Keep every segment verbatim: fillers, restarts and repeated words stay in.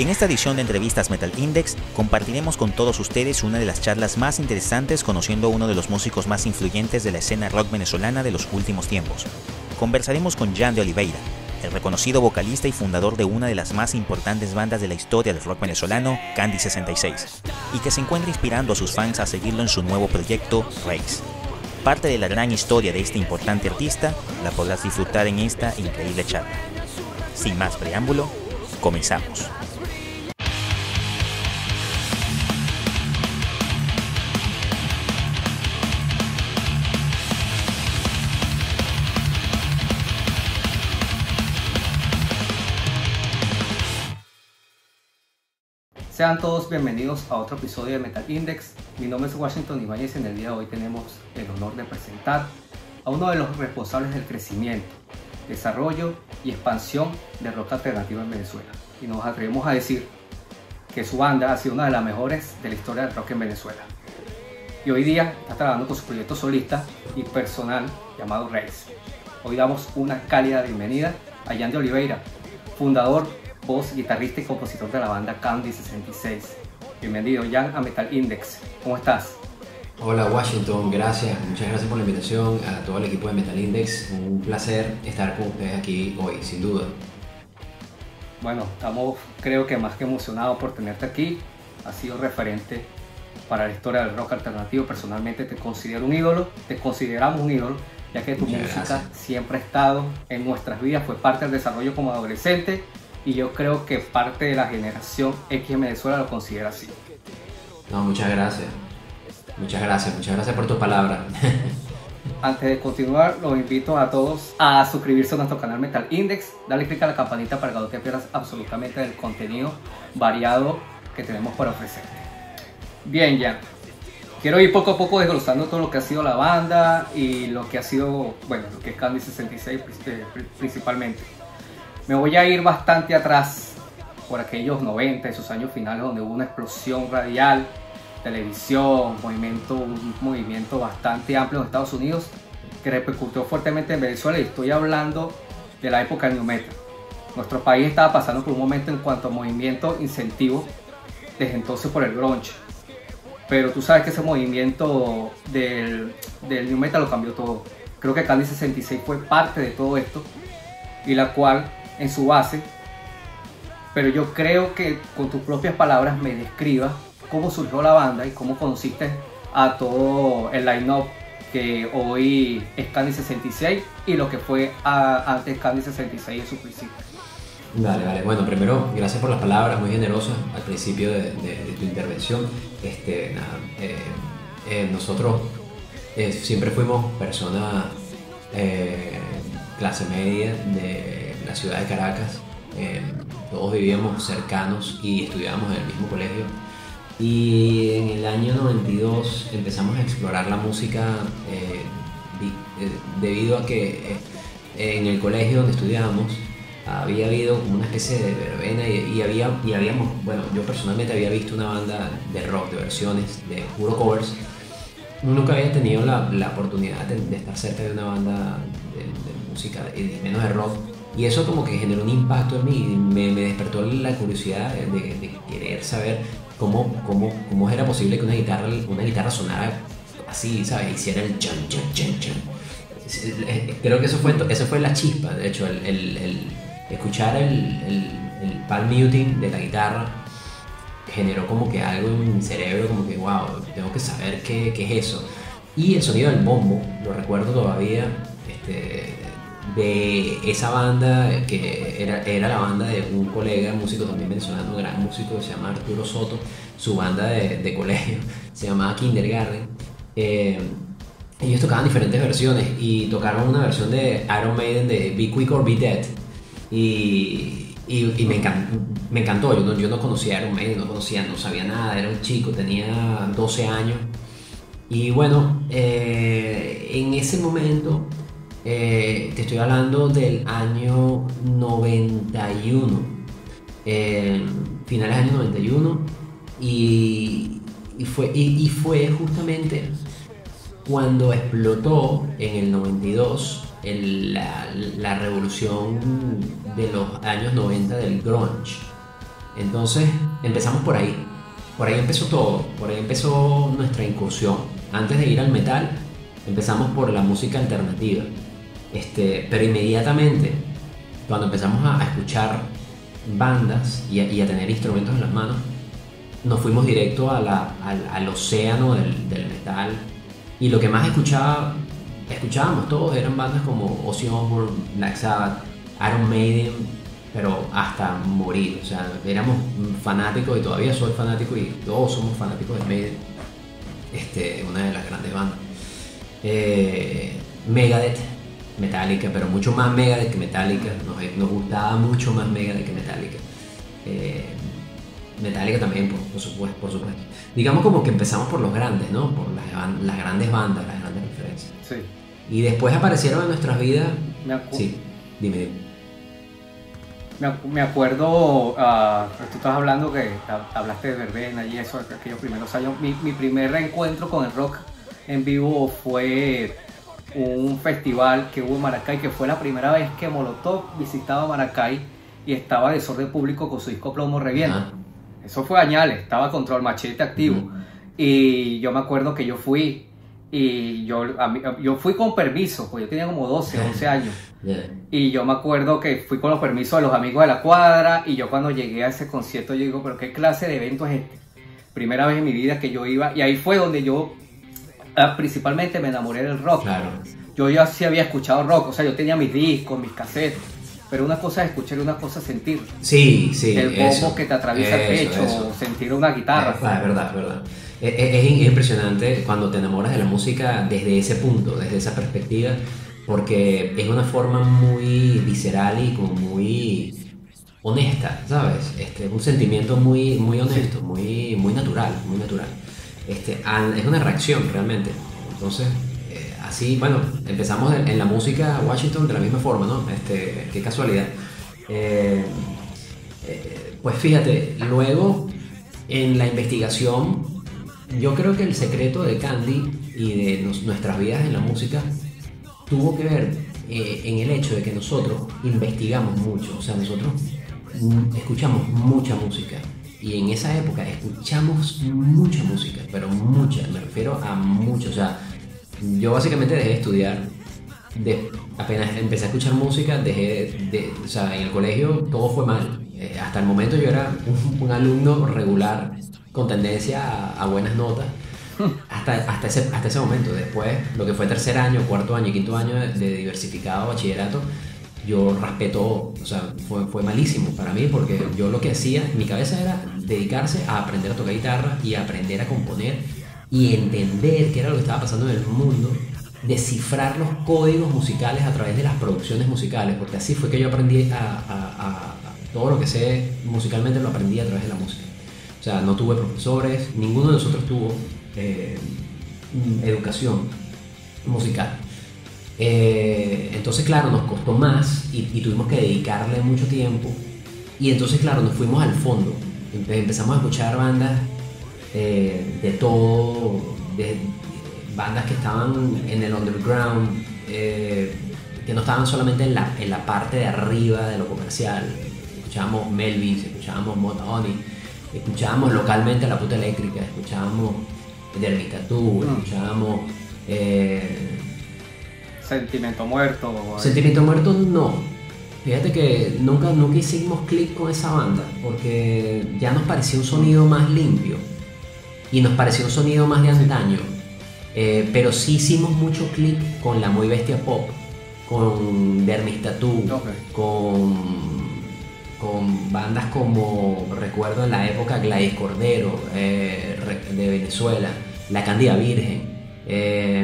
En esta edición de Entrevistas Metal Index compartiremos con todos ustedes una de las charlas más interesantes conociendo a uno de los músicos más influyentes de la escena rock venezolana de los últimos tiempos. Conversaremos con Jan de Oliveira, el reconocido vocalista y fundador de una de las más importantes bandas de la historia del rock venezolano, Candy sesenta y seis, y que se encuentra inspirando a sus fans a seguirlo en su nuevo proyecto, Race. Parte de la gran historia de este importante artista la podrás disfrutar en esta increíble charla. Sin más preámbulo, comenzamos. Sean todos bienvenidos a otro episodio de Metal Index. Mi nombre es Washington Ibáñez y en el día de hoy tenemos el honor de presentar a uno de los responsables del crecimiento, desarrollo y expansión del rock alternativo en Venezuela. Y nos atrevemos a decir que su banda ha sido una de las mejores de la historia del rock en Venezuela. Y hoy día está trabajando con su proyecto solista y personal llamado Race. Hoy damos una cálida bienvenida a Jan de Oliveira, fundador, voz, guitarrista y compositor de la banda Candy sesenta y seis. Bienvenido, Jan, a Metal Index. ¿Cómo estás? Hola Washington, gracias, muchas gracias por la invitación a todo el equipo de Metal Index. Un placer estar con ustedes aquí hoy, sin duda. Bueno, estamos creo que más que emocionados por tenerte aquí. Has sido referente para la historia del rock alternativo. Personalmente te considero un ídolo, te consideramos un ídolo, ya que tu Muchas música gracias. siempre ha estado en nuestras vidas, fue parte del desarrollo como adolescente. Y yo creo que parte de la generación X en Venezuela lo considera así. No, muchas gracias. Muchas gracias, muchas gracias por tus palabras. Antes de continuar, los invito a todos a suscribirse a nuestro canal Metal Index, darle click a la campanita para que no te pierdas absolutamente del contenido variado que tenemos para ofrecerte. Bien, ya. Quiero ir poco a poco desglosando todo lo que ha sido la banda y lo que ha sido, bueno, lo que es Candy sesenta y seis principalmente. Me voy a ir bastante atrás, por aquellos noventa, esos años finales donde hubo una explosión radial, televisión, movimiento, un movimiento bastante amplio en Estados Unidos que repercutió fuertemente en Venezuela, y estoy hablando de la época del New Metal. Nuestro país estaba pasando por un momento en cuanto a movimiento incentivo desde entonces por el grunge, pero tú sabes que ese movimiento del, del New Metal lo cambió todo. Creo que Candy sesenta y seis fue parte de todo esto, y la cual en su base, pero yo creo que con tus propias palabras me describas cómo surgió la banda y cómo conociste a todo el line-up que hoy es Candy sesenta y seis y lo que fue a, antes Candy sesenta y seis en su principio. Vale, vale. Bueno, primero, gracias por las palabras muy generosas al principio de, de, de tu intervención. Este, nada, eh, eh, nosotros eh, siempre fuimos personas eh, clase media de la ciudad de Caracas. Eh, todos vivíamos cercanos y estudiábamos en el mismo colegio, y en el año noventa y dos empezamos a explorar la música eh, di, eh, debido a que eh, en el colegio donde estudiábamos había habido como una especie de verbena y, y, había, y habíamos, bueno, yo personalmente había visto una banda de rock, de versiones, de puro covers. Nunca había tenido la, la oportunidad de, de estar cerca de una banda de, de música, y menos de rock. Y eso como que generó un impacto en mí y me, me despertó la curiosidad de, de, de querer saber cómo, cómo, cómo era posible que una guitarra, una guitarra sonara así, ¿sabes? Hiciera el chan, chan, chan, chan. Creo que eso fue, eso fue la chispa, de hecho, el, el, el escuchar el, el, el palm muting de la guitarra generó como que algo en mi cerebro, como que wow, tengo que saber qué, qué es eso. Y el sonido del bombo, lo recuerdo todavía, este, de esa banda que era, era la banda de un colega músico también venezolano, un gran músico que se llama Arturo Soto. Su banda de, de colegio se llamaba Kindergarten. Eh, ellos tocaban diferentes versiones y tocaron una versión de Iron Maiden de Be Quick or Be Dead, y, y, y me, encantó, me encantó. Yo no, yo no conocía a Iron Maiden, no conocía, no sabía nada, era un chico, tenía doce años. Y bueno, eh, en ese momento, Eh, te estoy hablando del año noventa y uno, eh, finales del año noventa y uno, y, y, fue, y, y fue justamente cuando explotó en el noventa y dos el, la, la revolución de los años noventa del grunge. Entonces empezamos por ahí, por ahí empezó todo, por ahí empezó nuestra incursión. Antes de ir al metal, empezamos por la música alternativa, este, pero inmediatamente, cuando empezamos a, a escuchar bandas y a, y a tener instrumentos en las manos, nos fuimos directo a la, al, al océano del, del metal, y lo que más escuchaba, escuchábamos todos eran bandas como Ozzy Osbourne, Black Sabbath, Iron Maiden, pero hasta morir. O sea, éramos fanáticos, y todavía soy fanático, y todos somos fanáticos de Maiden, este, una de las grandes bandas. eh, Megadeth, Metallica, pero mucho más Megadeth que Metallica. Nos, nos gustaba mucho más Megadeth que Metallica. eh, Metallica también, por, por supuesto, por supuesto. Digamos como que empezamos por los grandes, ¿no? Por las, las grandes bandas, las grandes referencias. Sí. Y después aparecieron en nuestras vidas. Me acu- Sí, dime, dime. Me, acu- me acuerdo, uh, tú estás hablando que ha- hablaste de verbena y eso, aquellos primeros años. Mi, mi primer reencuentro con el rock en vivo fue un festival que hubo en Maracay, que fue la primera vez que Molotov visitaba Maracay y estaba Desorden Público con su disco Plomo Reviento. Ajá. Eso fue Añales, estaba Control Machete activo. Ujú. Y yo me acuerdo que yo fui, y yo, a mí- yo fui con permiso, pues yo tenía como doce, once años. Yeah. Y yo me acuerdo que fui con los permisos de los amigos de la cuadra, y yo cuando llegué a ese concierto yo digo, pero ¿qué clase de evento es este? Primera vez en mi vida que yo iba, y ahí fue donde yo ah, principalmente me enamoré del rock. Claro. Yo ya sí había escuchado rock, o sea, yo tenía mis discos, mis cassettes, pero una cosa es escuchar y una cosa es sentir. Sí, sí. El bombo eso, que te atraviesa el eso, pecho, eso. sentir una guitarra. Es, es verdad, es verdad. Es, es- es impresionante cuando te enamoras de la música desde ese punto, desde esa perspectiva, porque es una forma muy visceral y como muy honesta, ¿sabes? Este, un sentimiento muy, muy honesto, muy, muy natural, muy natural. Este, al- es una reacción realmente. Entonces, eh, así, bueno, empezamos en, en la música Washington de la misma forma, ¿no? Este, qué casualidad. Eh, eh, pues fíjate, luego en la investigación, yo creo que el secreto de Candy y de nos- nuestras vidas en la música tuvo que ver eh, en el hecho de que nosotros investigamos mucho, o sea, nosotros mm, escuchamos mucha música, y en esa época escuchamos mucha música, pero mucha, me refiero a mucho. O sea, yo básicamente dejé de estudiar, de, apenas empecé a escuchar música, dejé de, o sea, en el colegio todo fue mal. Eh, hasta el momento yo era un, un alumno regular con tendencia a, a buenas notas, hasta, hasta, ese, hasta ese momento. Después, lo que fue tercer año, cuarto año y quinto año de, de diversificado bachillerato, yo raspé todo. O sea, fue, fue malísimo para mí, porque yo lo que hacía, mi cabeza era dedicarse a aprender a tocar guitarra y a aprender a componer y entender qué era lo que estaba pasando en el mundo, descifrar los códigos musicales a través de las producciones musicales, porque así fue que yo aprendí a, a, a, a todo lo que sé musicalmente, lo aprendí a través de la música. O sea, no tuve profesores, ninguno de nosotros tuvo eh, educación musical. Eh, entonces, claro, nos costó más y, y tuvimos que dedicarle mucho tiempo. Y entonces, claro, nos fuimos al fondo. Empe- Empezamos a escuchar bandas eh, de todo, de, bandas que estaban en el underground, eh, que no estaban solamente en la, en la parte de arriba de lo comercial. Escuchábamos Melvins, escuchábamos Mudhoney, escuchábamos localmente a La Puta Eléctrica, escuchábamos Derby Tattoo, Mm. escuchábamos eh, Sentimiento Muerto. o- Sentimiento Muerto. No, fíjate que nunca, nunca hicimos clic con esa banda, porque ya nos parecía un sonido más limpio y nos parecía un sonido más de antaño. Eh, pero sí hicimos mucho clic con La Muy Bestia Pop, con Dermis Tattoo, Ok. con, con bandas como, recuerdo en la época, Gladys Cordero, eh, re- de Venezuela, La Cándida Virgen, eh,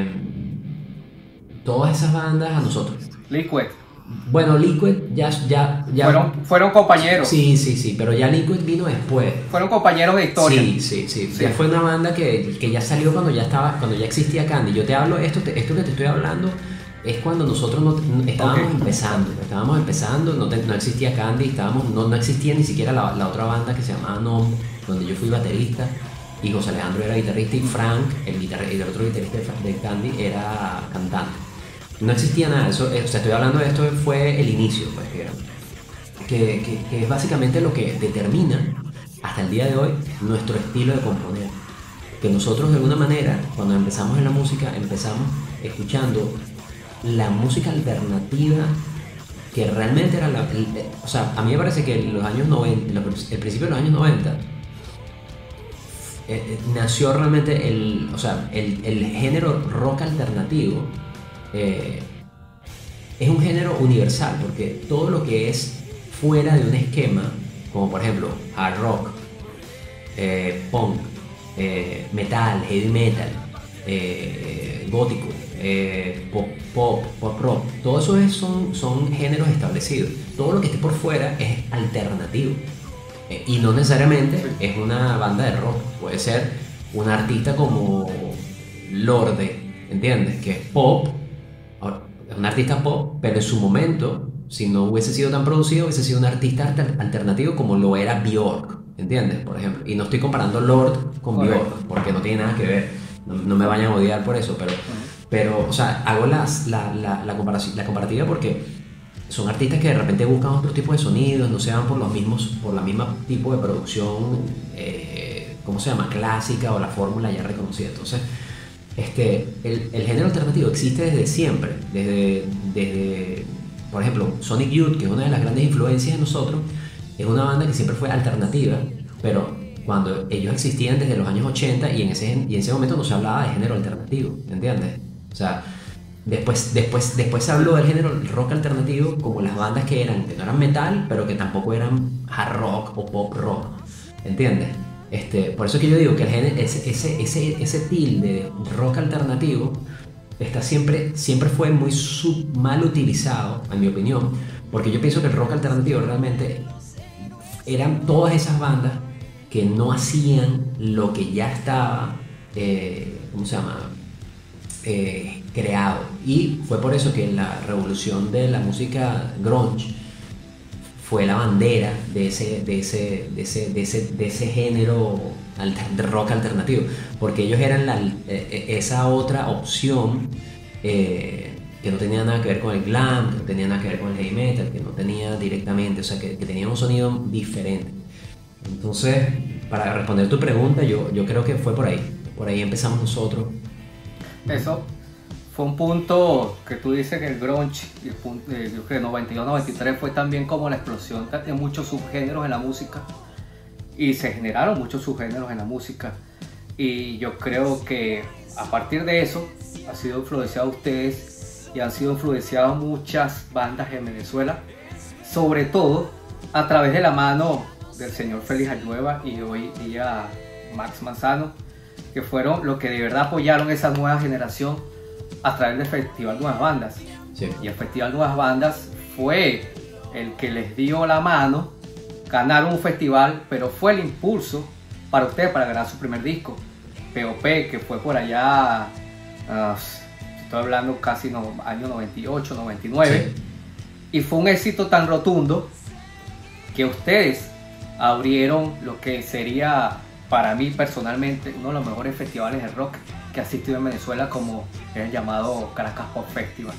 todas esas bandas a nosotros. Liquid. Bueno, Liquid ya... ya, ya Fueron, fueron compañeros. Sí, sí, sí, pero ya Liquid vino después. Fueron compañeros de historia. Sí, sí, sí, Sí. Ya fue una banda que, que ya salió cuando ya estaba, cuando ya existía Candy. Yo te hablo, esto, te- esto que te estoy hablando es cuando nosotros no, no- estábamos Ok. empezando, estábamos empezando, no, te- no existía Candy, estábamos, no, no existía ni siquiera la, la otra banda que se llamaba Nom, donde yo fui baterista y José Alejandro era guitarrista y Frank, el, guitarra, el otro guitarrista de, de Candy, era cantante. No existía nada, eso, eh, o sea, estoy hablando de esto, fue el inicio, pues, que, que, que, que es básicamente lo que determina hasta el día de hoy nuestro estilo de componer. Que nosotros de alguna manera, cuando empezamos en la música, empezamos escuchando la música alternativa que realmente era la... El, o sea, a mí me parece que en los años noventa, el principio de los años noventa, eh, nació realmente el, o sea, el, el género rock alternativo. Eh, es un género universal, porque todo lo que es fuera de un esquema, como por ejemplo hard rock, eh, punk, eh, metal, heavy metal, eh, gótico, eh, pop, pop, pop rock, todo eso es, son, son géneros establecidos. Todo lo que esté por fuera es alternativo, eh, y no necesariamente es una banda de rock. Puede ser un artista como Lorde, ¿entiendes? Que es pop, es un artista pop, pero en su momento, si no hubiese sido tan producido, hubiese sido un artista alter- alternativo como lo era Björk, ¿entiendes? Por ejemplo. Y no estoy comparando Lord con Correcto. Björk, porque no tiene nada que ver. No, no me vayan a odiar por eso, pero, pero o sea, hago las, la, la, la, comparación, la comparativa porque son artistas que de repente buscan otro tipo de sonidos, no se van por los mismos, por la misma tipo de producción, eh, ¿cómo se llama? Clásica, o la fórmula ya reconocida. Entonces, Este, el, el género alternativo existe desde siempre, desde, desde, por ejemplo, Sonic Youth, que es una de las grandes influencias de nosotros, es una banda que siempre fue alternativa, pero cuando ellos existían desde los años ochenta, y en ese, y en ese momento no se hablaba de género alternativo, ¿entiendes? O sea, después, después, después se habló del género rock alternativo como las bandas que eran, que no eran metal, pero que tampoco eran hard rock o pop rock, ¿entiendes? Este, por eso es que yo digo que el género, ese, ese, ese, ese tilde de rock alternativo está siempre, siempre fue muy sub, mal utilizado, en mi opinión, porque yo pienso que el rock alternativo realmente eran todas esas bandas que no hacían lo que ya estaba, eh, ¿cómo se llama? Eh, creado. Y fue por eso que la revolución de la música grunge fue la bandera de ese, de ese, de ese, de ese, de ese género de rock alternativo, porque ellos eran la, esa otra opción, eh, que no tenía nada que ver con el glam, que no tenía nada que ver con el heavy metal, que no tenía directamente, o sea, que, que tenía un sonido diferente. Entonces, para responder tu pregunta, yo, yo creo que fue por ahí, por ahí empezamos nosotros. Eso fue un punto que tú dices que el grunge, el punto, eh, yo creo que noventa y dos noventa y tres fue también como la explosión de muchos subgéneros en la música, y se generaron muchos subgéneros en la música, y yo creo que a partir de eso ha sido influenciado ustedes y han sido influenciadas muchas bandas en Venezuela, sobre todo a través de la mano del señor Félix Ayueva y hoy día Max Manzano, que fueron los que de verdad apoyaron esa nueva generación a través del Festival Nuevas Bandas. Sí. Y el Festival Nuevas Bandas fue el que les dio la mano, ganaron un festival, pero fue el impulso para ustedes para grabar su primer disco, P O P, que fue por allá, uh, estoy hablando casi no, año noventa y ocho, noventa y nueve, sí. Y fue un éxito tan rotundo que ustedes abrieron lo que sería, para mí personalmente, uno de los mejores festivales de rock que ha asistido en Venezuela, como es el llamado Caracas Pop Festival.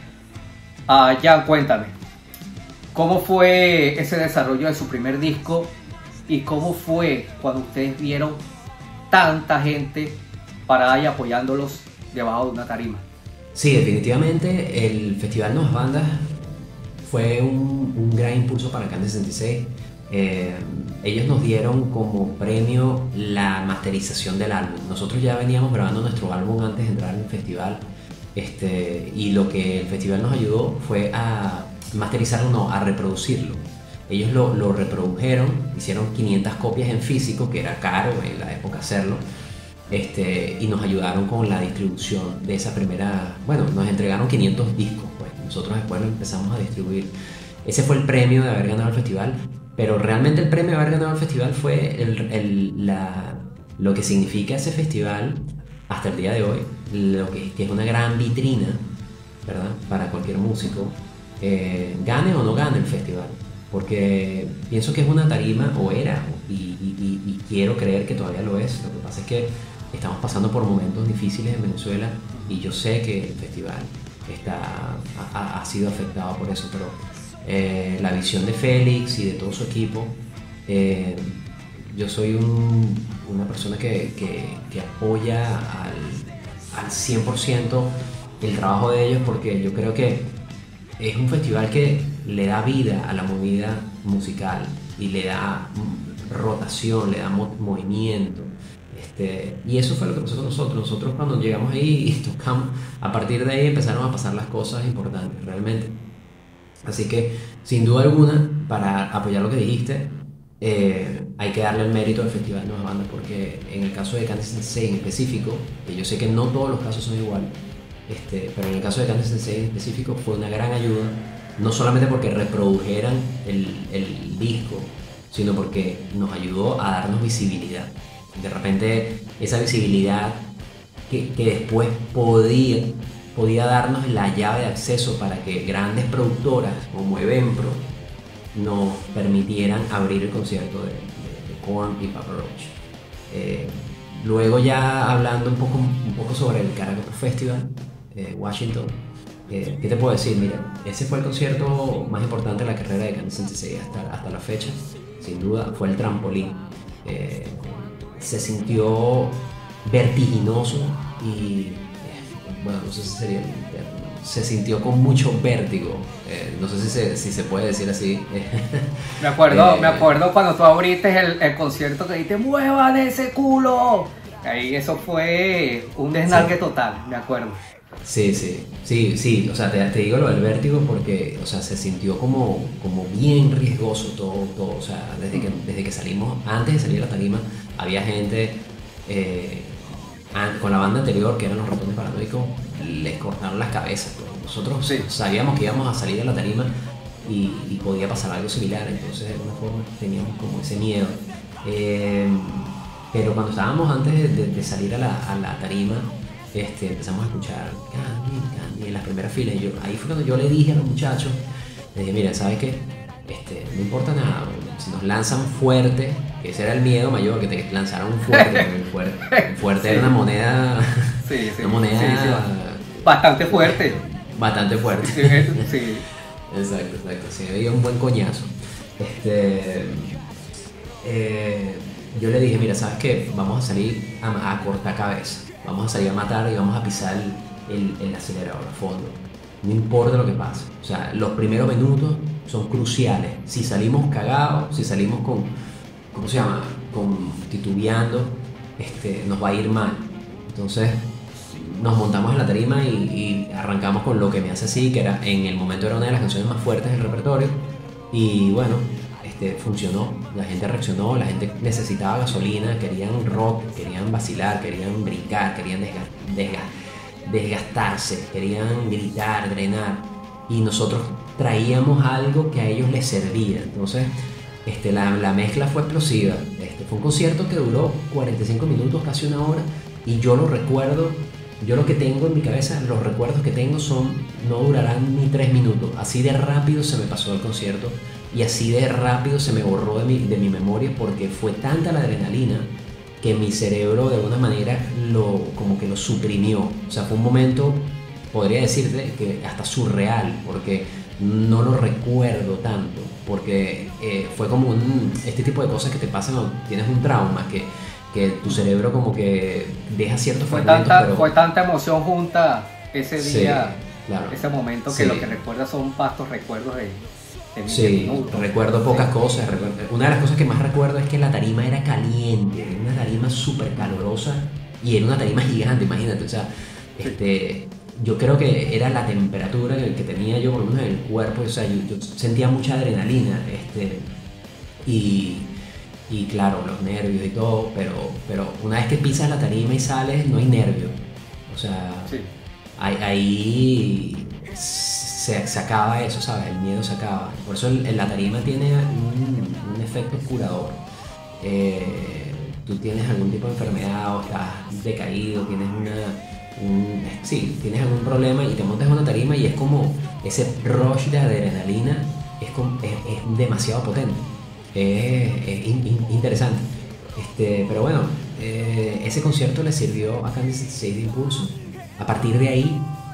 Ah, Jan, cuéntame, ¿cómo fue ese desarrollo de su primer disco y cómo fue cuando ustedes vieron tanta gente parada y apoyándolos debajo de una tarima? Sí, definitivamente el Festival Nuevas Bandas fue un, un gran impulso para Candel sesenta y seis. Eh, ellos nos dieron como premio la masterización del álbum. Nosotros ya veníamos grabando nuestro álbum antes de entrar al festival, este, y lo que el festival nos ayudó fue a masterizarlo, no, a reproducirlo. Ellos lo, lo reprodujeron, hicieron quinientas copias en físico, que era caro en la época hacerlo, este, y nos ayudaron con la distribución de esa primera, bueno, nos entregaron quinientos discos, pues nosotros después lo empezamos a distribuir. Ese fue el premio de haber ganado el festival. Pero realmente el premio de haber ganado el festival fue el, el, la, lo que significa ese festival hasta el día de hoy, lo que, que es una gran vitrina, ¿verdad? Para cualquier músico, eh, gane o no gane el festival. Porque pienso que es una tarima, o era, y, y, y, y quiero creer que todavía lo es. Lo que pasa es que estamos pasando por momentos difíciles en Venezuela, y yo sé que el festival está, ha, ha sido afectado por eso, pero eh, la visión de Félix y de todo su equipo. Eh, yo soy un, una persona que, que, que apoya al, al cien por ciento el trabajo de ellos, porque yo creo que es un festival que le da vida a la movida musical y le da rotación, le da mo movimiento. Este, y eso fue lo que pasó con nosotros. Nosotros cuando llegamos ahí y tocamos, a partir de ahí empezaron a pasar las cosas importantes, realmente. Así que, sin duda alguna, para apoyar lo que dijiste, eh, hay que darle el mérito al Festival de Nuevas Bandas, porque en el caso de Candice Sensei en específico, que yo sé que no todos los casos son iguales, este, pero en el caso de Candice Sensei en específico fue una gran ayuda, no solamente porque reprodujeran el, el disco, sino porque nos ayudó a darnos visibilidad. De repente esa visibilidad que, que después podía, podía darnos la llave de acceso para que grandes productoras como Eventpro nos permitieran abrir el concierto de, de, de Korn y Papa Roach. Eh, luego ya hablando un poco, un poco sobre el Caracas Festival, eh, Washington, eh, ¿qué te puedo decir? Mira, ese fue el concierto más importante de la carrera de Candice Sensei hasta, hasta la fecha, sin duda, fue el trampolín. Eh, se sintió vertiginoso y, bueno, no sé si sería el término, se sintió con mucho vértigo, eh, no sé si se, si se puede decir así. Me acuerdo, eh, me acuerdo cuando tú abriste el, el concierto que dijiste ¡muevan ese culo! Ahí eso fue un desnalgue sí. Total, me acuerdo. Sí, sí, sí, sí, o sea, te, te digo lo del vértigo porque, o sea, se sintió como, como bien riesgoso todo, todo, o sea, desde que, desde que salimos, antes de salir a la tarima, había gente, eh, con la banda anterior, que eran los Ratones Paranoicos, les cortaron las cabezas, pues. Nosotros sí. sabíamos que íbamos a salir a la tarima y, y podía pasar algo similar, entonces de alguna forma teníamos como ese miedo. Eh, pero cuando estábamos antes de, de, de salir a la, a la tarima, Este, empezamos a escuchar Candy, Candy en las primeras filas y yo, ahí fue cuando yo le dije a los muchachos, le dije, mira, ¿sabes qué? Este, no importa nada, si nos lanzan fuerte, que ese era el miedo mayor, que te lanzaran un fuerte, porque el fuerte, el fuerte sí. era una moneda, sí, sí, una moneda sí, sí. bastante fuerte, bastante fuerte, sí, sí. exacto, exacto, sí, había un buen coñazo. Este, eh, yo le dije, mira, ¿sabes qué? Vamos a salir a, a cortar cabeza. Vamos a salir a matar y vamos a pisar el, el, el acelerador a fondo. No importa lo que pase. O sea, los primeros minutos son cruciales. Si salimos cagados, si salimos con, ¿cómo se llama? Con titubeando, este, nos va a ir mal. Entonces, nos montamos en la tarima y, y arrancamos con Lo que me hace así, que era, en el momento era una de las canciones más fuertes del repertorio. Y bueno, este, funcionó, la gente reaccionó, la gente necesitaba gasolina, querían rock, querían vacilar, querían brincar, querían desga desga desgastarse, querían gritar, drenar, y nosotros traíamos algo que a ellos les servía. Entonces este, la, la mezcla fue explosiva. Este, fue un concierto que duró cuarenta y cinco minutos, casi una hora, y yo lo recuerdo, yo lo que tengo en mi cabeza, los recuerdos que tengo son, no durarán ni tres minutos, así de rápido se me pasó el concierto. Y así de rápido se me borró de mi, de mi memoria, porque fue tanta la adrenalina que mi cerebro de alguna manera lo, como que lo suprimió. O sea, fue un momento, podría decirte que hasta surreal, porque no lo recuerdo tanto, porque eh, fue como un, este tipo de cosas que te pasan cuando tienes un trauma, que, que tu cerebro como que deja ciertos fue fragmentos. Tanta, pero... Fue tanta emoción junta ese día, sí, claro. ese momento, que sí. Lo que recuerda son vastos recuerdos de... Sí, minutos, recuerdo pocas cosas. Recuerdo, una de las cosas que más recuerdo es que la tarima era caliente, era una tarima súper calorosa y era una tarima gigante, imagínate. O sea, este, yo creo que era la temperatura que, que tenía yo por lo menos en el cuerpo. O sea, yo, yo sentía mucha adrenalina, este, y, y claro, los nervios y todo, pero, pero una vez que pisas la tarima y sales, no hay nervios. O sea, sí. ahí... ahí Se, se acaba eso, ¿sabes? El miedo se acaba. Por eso el, la tarima tiene un, un efecto curador. Eh, tú tienes algún tipo de enfermedad o estás decaído, tienes una... Un, sí, tienes algún problema y te montas en una tarima y es como ese rush de adrenalina es, como, es, es demasiado potente. Es, es in, in, interesante. Este, pero bueno, eh, ese concierto le sirvió a Candice Sensei de impulso. A partir de ahí,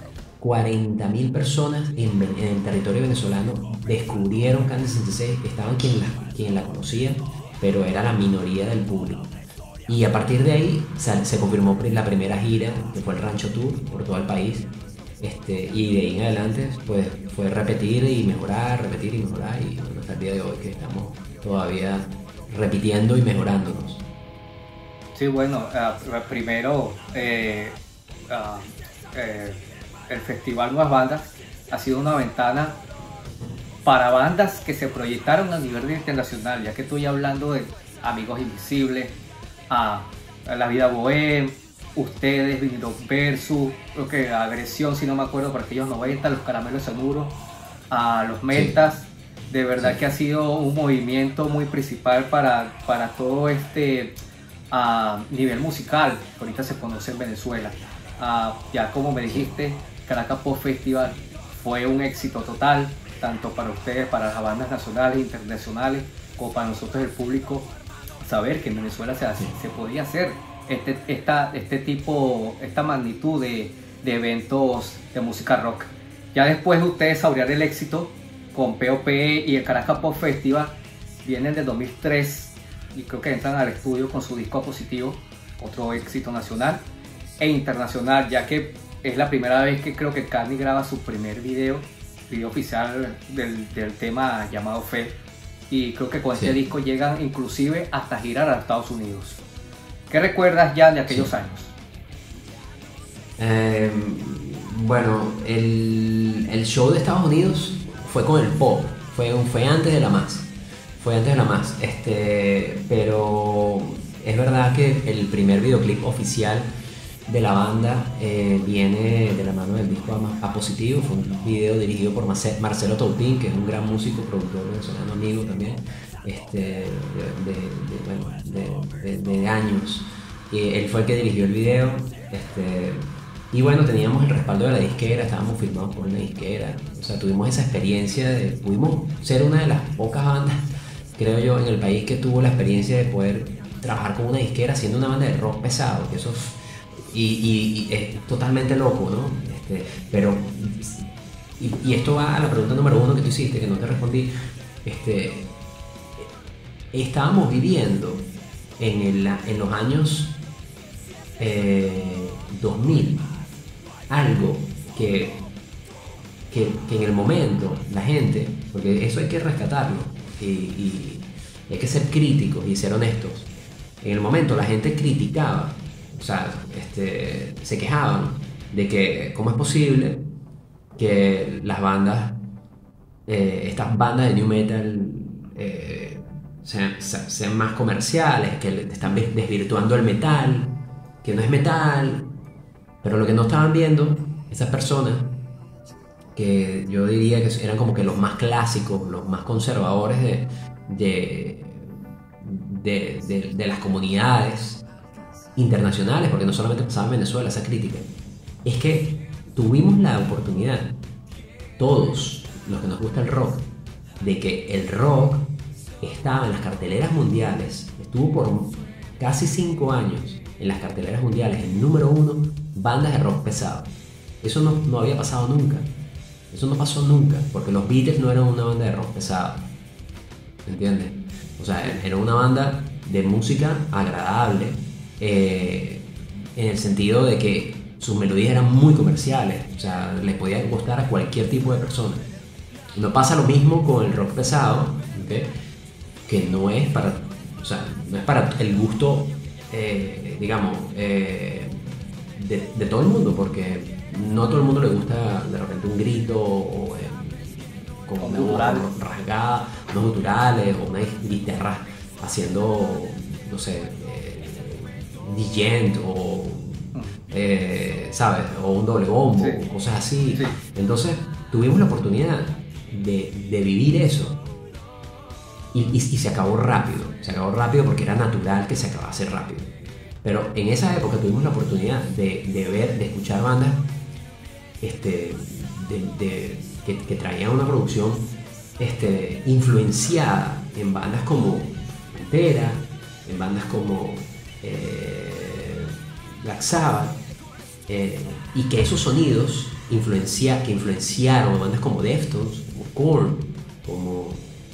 cuarenta mil personas en, en el territorio venezolano descubrieron Candy sesenta y seis, estaban quien la, quien la conocía, pero era la minoría del público. Y a partir de ahí se, se confirmó la primera gira, que fue el Rancho Tour, por todo el país. Este, y de ahí en adelante pues, fue repetir y mejorar, repetir y mejorar, y bueno, hasta el día de hoy que estamos todavía repitiendo y mejorándonos. Sí, bueno, uh, primero eh, uh, eh, el Festival Nuevas Bandas ha sido una ventana para bandas que se proyectaron a nivel internacional, ya que estoy hablando de Amigos Invisibles, a, a La Vida Bohem, ustedes, Vinilo Versus, creo que Agresión, si no me acuerdo, por aquellos noventa, Los Caramelos Seguros, a Los Mentas. Sí. De verdad sí. Que ha sido un movimiento muy principal para, para todo este uh, nivel musical que ahorita se conoce en Venezuela. Uh, ya como me dijiste, Caracas Pop Festival fue un éxito total, tanto para ustedes, para las bandas nacionales e internacionales, como para nosotros el público, saber que en Venezuela se, hace, se podía hacer este, esta, este tipo, esta magnitud de, de eventos de música rock. Ya después de ustedes saborear el éxito con P O P y el Caracas Pop Festival, vienen del dos mil tres y creo que entran al estudio con su disco Positivo, otro éxito nacional e internacional, ya que es la primera vez que creo que Candy graba su primer video, video oficial del, del tema llamado Fe, y creo que con sí. Este disco llegan inclusive hasta girar a Estados Unidos. ¿Qué recuerdas ya de aquellos sí. años? Eh, bueno, el, el show de Estados Unidos fue con el pop, fue, fue antes de la más, fue antes de la más, este, pero es verdad que el primer videoclip oficial de la banda eh, viene de la mano del disco A Positivo. Fue un video dirigido por Marcelo Taupín, que es un gran músico, productor venezolano, amigo también, este, de, de, de, bueno, de, de, de años. Y él fue el que dirigió el video, este, y bueno, teníamos el respaldo de la disquera, estábamos firmados por una disquera, o sea, tuvimos esa experiencia, de, pudimos ser una de las pocas bandas, creo yo, en el país que tuvo la experiencia de poder trabajar con una disquera siendo una banda de rock pesado, que eso Y, y, y es totalmente loco, ¿no? Este, pero, y, y esto va a la pregunta número uno que tú hiciste, que no te respondí. Este, estábamos viviendo en, el, en los años eh, dos mil algo que, que, que en el momento la gente, porque eso hay que rescatarlo, y, y hay que ser críticos y ser honestos. En el momento la gente criticaba, o sea, este, se quejaban de que cómo es posible que las bandas, eh, estas bandas de new metal eh, sean, sean más comerciales, que están desvirtuando el metal, que no es metal. Pero lo que no estaban viendo esas personas, que yo diría que eran como que los más clásicos, los más conservadores de, de, de, de, de las comunidades internacionales, porque no solamente pasaba en Venezuela esa crítica, es que tuvimos la oportunidad, todos los que nos gusta el rock, de que el rock estaba en las carteleras mundiales, estuvo por casi cinco años en las carteleras mundiales, el número uno, bandas de rock pesado. Eso no, no había pasado nunca, eso no pasó nunca, porque los Beatles no eran una banda de rock pesado, ¿entiendes? O sea, era una banda de música agradable, Eh, en el sentido de que sus melodías eran muy comerciales, o sea, les podía gustar a cualquier tipo de persona. No pasa lo mismo con el rock pesado, ¿okay? Que no es para, o sea, no es para el gusto, eh, digamos, eh, de, de todo el mundo, porque no a todo el mundo le gusta de repente un grito o eh, con una voz rasgada, unos guturales o una guitarra haciendo, no sé, Digent o eh, ¿sabes? O un doble bombo, sí. Cosas así. Sí. Entonces tuvimos la oportunidad de, de vivir eso y, y, y se acabó rápido, se acabó rápido porque era natural que se acabase rápido. Pero en esa época tuvimos la oportunidad de, de ver, de escuchar bandas este, de, de, que, que traían una producción este, influenciada en bandas como Pantera, en bandas como Eh, Black Sabbath, eh, y que esos sonidos influencia, que influenciaron bandas como Deftones, como Korn, como,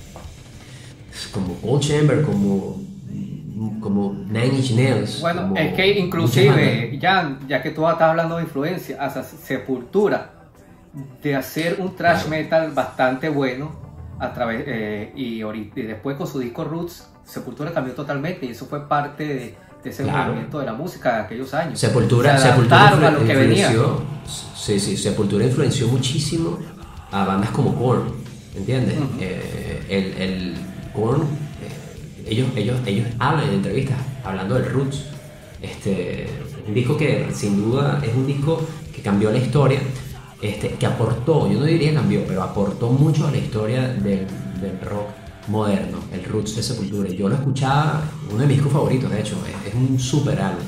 como Cold Chamber, como, como Nine Inch Nails. Bueno, como es que inclusive, ya, ya que tú estás hablando de influencia, hasta Sepultura, de hacer un thrash Claro. metal bastante bueno, a través eh, y, ori- y después con su disco Roots, Sepultura cambió totalmente y eso fue parte de, de ese Claro. movimiento de la música de aquellos años. Sepultura, Se Sepultura adaptaron a lo que venía. influenció, sí, sí, Sepultura influenció muchísimo a bandas como Korn, ¿entiendes? Ujú. Eh, el, el Korn, eh, ellos, ellos, ellos hablan en entrevistas hablando del Roots. Este, un disco que sin duda es un disco que cambió la historia, este, que aportó, yo no diría cambió, pero aportó mucho a la historia del, del rock moderno, el Roots de Sepultura. Yo lo escuchaba, uno de mis discos favoritos, de hecho, es, es un super álbum.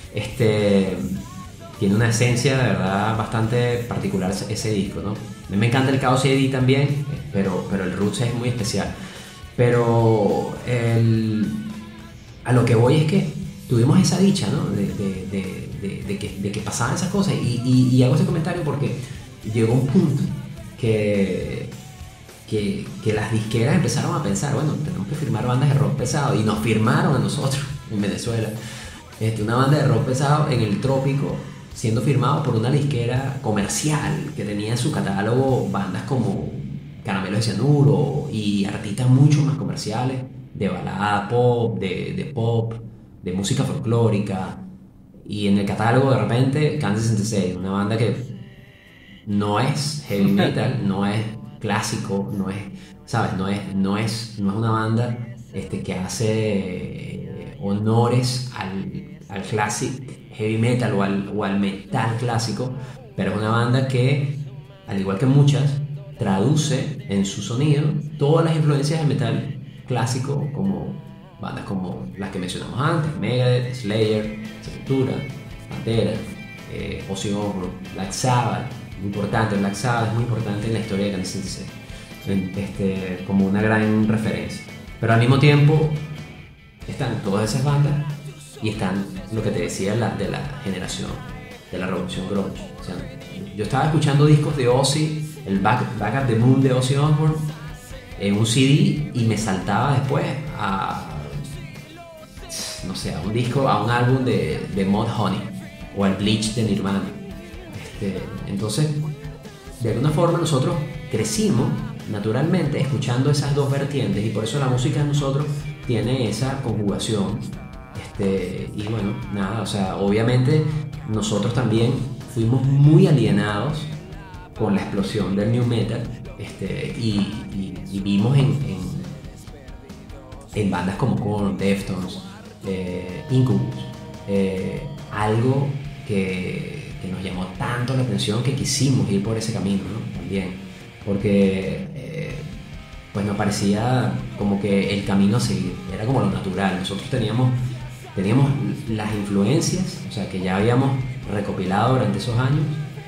Este, tiene una esencia de verdad bastante particular ese, ese disco, ¿no? A mí me encanta el Chaos A D también, pero, pero el Roots es muy especial. Pero el, a lo que voy es que tuvimos esa dicha, ¿no? De, de, de, de, de que, de que pasaban esas cosas. Y, y, y hago ese comentario porque llegó un punto que, que, que las disqueras empezaron a pensar, bueno, tenemos que firmar bandas de rock pesado. Y nos firmaron a nosotros en Venezuela. Este, una banda de rock pesado en el trópico, siendo firmado por una disquera comercial que tenía en su catálogo bandas como Caramelo de Cianuro y artistas mucho más comerciales, de balada pop, de, de pop, de música folclórica. Y en el catálogo de repente Kansas sesenta y seis, una banda que no es heavy metal, no es clásico, no es, ¿sabes? No es, no es, no es una banda este, que hace eh, honores al, al classic heavy metal o al, o al metal clásico, pero es una banda que, al igual que muchas, traduce en su sonido todas las influencias del metal clásico, como bandas como las que mencionamos antes, Megadeth, Slayer, Sepultura, Pantera, eh, Ozzy Osbourne, Black Sabbath. Muy importante, Black Sabbath es muy importante en la historia de Kansas sesenta y seis, en, este, como una gran referencia. Pero al mismo tiempo están todas esas bandas y están lo que te decía la, de la generación de la revolución grunge. O sea, yo estaba escuchando discos de Ozzy, el Back, Back at the Moon de Ozzy Osbourne, en un C D, y me saltaba después a, no sé, a un disco, a un álbum de, de Mudhoney o al Bleach de Nirvana. Este, entonces, de alguna forma nosotros crecimos naturalmente escuchando esas dos vertientes, y por eso la música de nosotros tiene esa conjugación. Este, y bueno, nada, o sea, obviamente nosotros también fuimos muy alienados con la explosión del new metal, este, y, y, y vimos en, en, en bandas como Korn, Deftones, eh, Incubus, eh, algo que, que nos llamó tanto la atención que quisimos ir por ese camino, ¿no? También, porque eh, pues nos parecía como que el camino a seguir, era como lo natural. Nosotros teníamos, teníamos las influencias, o sea, que ya habíamos recopilado durante esos años,